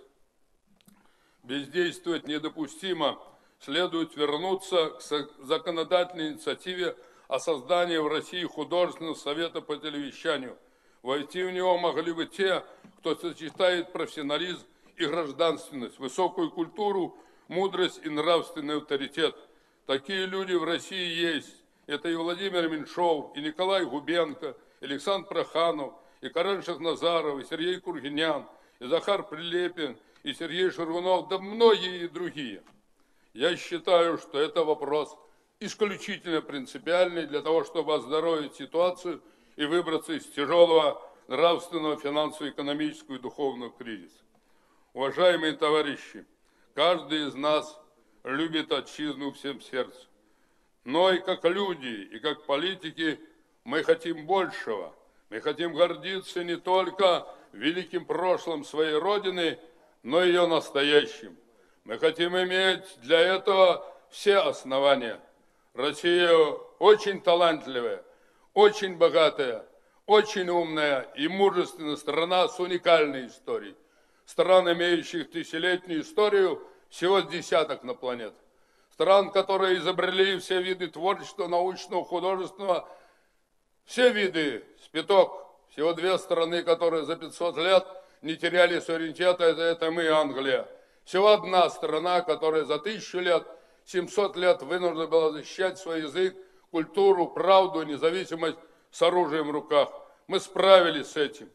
Бездействовать недопустимо. Следует вернуться к законодательной инициативе о создании в России художественного совета по телевещанию. Войти в него могли бы те, кто сочетает профессионализм и гражданственность, высокую культуру, мудрость и нравственный авторитет. Такие люди в России есть. Это и Владимир Меньшов, и Николай Губенко, и Александр Проханов, и Карен Шахназаров, и Сергей Кургинян, и Захар Прилепин, и Сергей Шаргунов, да многие и другие. Я считаю, что это вопрос исключительно принципиальный для того, чтобы оздоровить ситуацию и выбраться из тяжелого нравственного, финансового, экономического и духовного кризиса. Уважаемые товарищи, каждый из нас любит отчизну всем сердцем. Но и как люди, и как политики мы хотим большего. Мы хотим гордиться не только великим прошлым своей Родины, но и ее настоящим. Мы хотим иметь для этого все основания. Россия очень талантливая, очень богатая, очень умная и мужественная страна с уникальной историей. Стран, имеющих тысячелетнюю историю, всего десяток на планете. Стран, которые изобрели все виды творчества, научного, художественного, все виды спиток. Всего две страны, которые за пятьсот лет не теряли суверенитета, это, это мы и Англия. Всего одна страна, которая за тысячу лет, семьсот лет вынуждена была защищать свой язык, культуру, правду, независимость с оружием в руках. Мы справились с этим.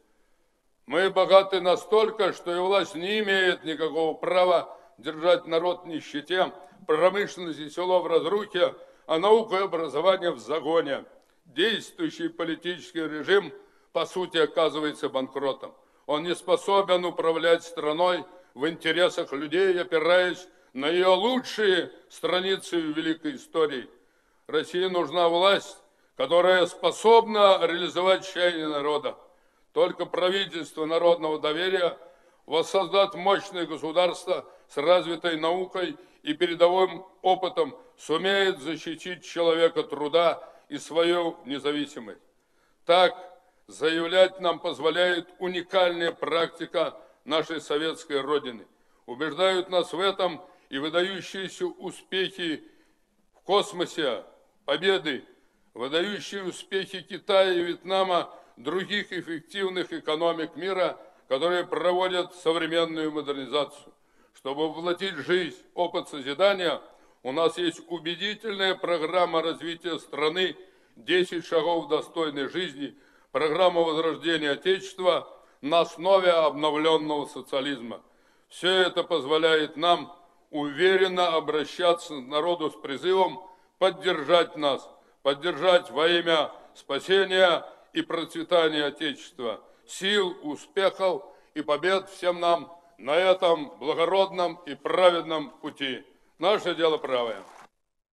Мы богаты настолько, что и власть не имеет никакого права держать народ в нищете, промышленность и село в разрухе, а наука и образование в загоне. Действующий политический режим, по сути, оказывается банкротом. Он не способен управлять страной в интересах людей, опираясь на ее лучшие страницы в великой истории. России нужна власть, которая способна реализовать чаяния народа. Только правительство народного доверия воссоздаст мощное государство с развитой наукой и передовым опытом, сумеет защитить человека труда и свою независимость. Так заявлять нам позволяет уникальная практика нашей советской Родины. Убеждают нас в этом и выдающиеся успехи в космосе, победы, выдающие успехи Китая и Вьетнама, других эффективных экономик мира, которые проводят современную модернизацию. Чтобы воплотить в жизнь опыт созидания, у нас есть убедительная программа развития страны «десять шагов достойной жизни», программа возрождения Отечества на основе обновленного социализма. Все это позволяет нам уверенно обращаться к народу с призывом поддержать нас, поддержать во имя спасения и процветания Отечества. Сил, успехов и побед всем нам на этом благородном и праведном пути. Наше дело правое.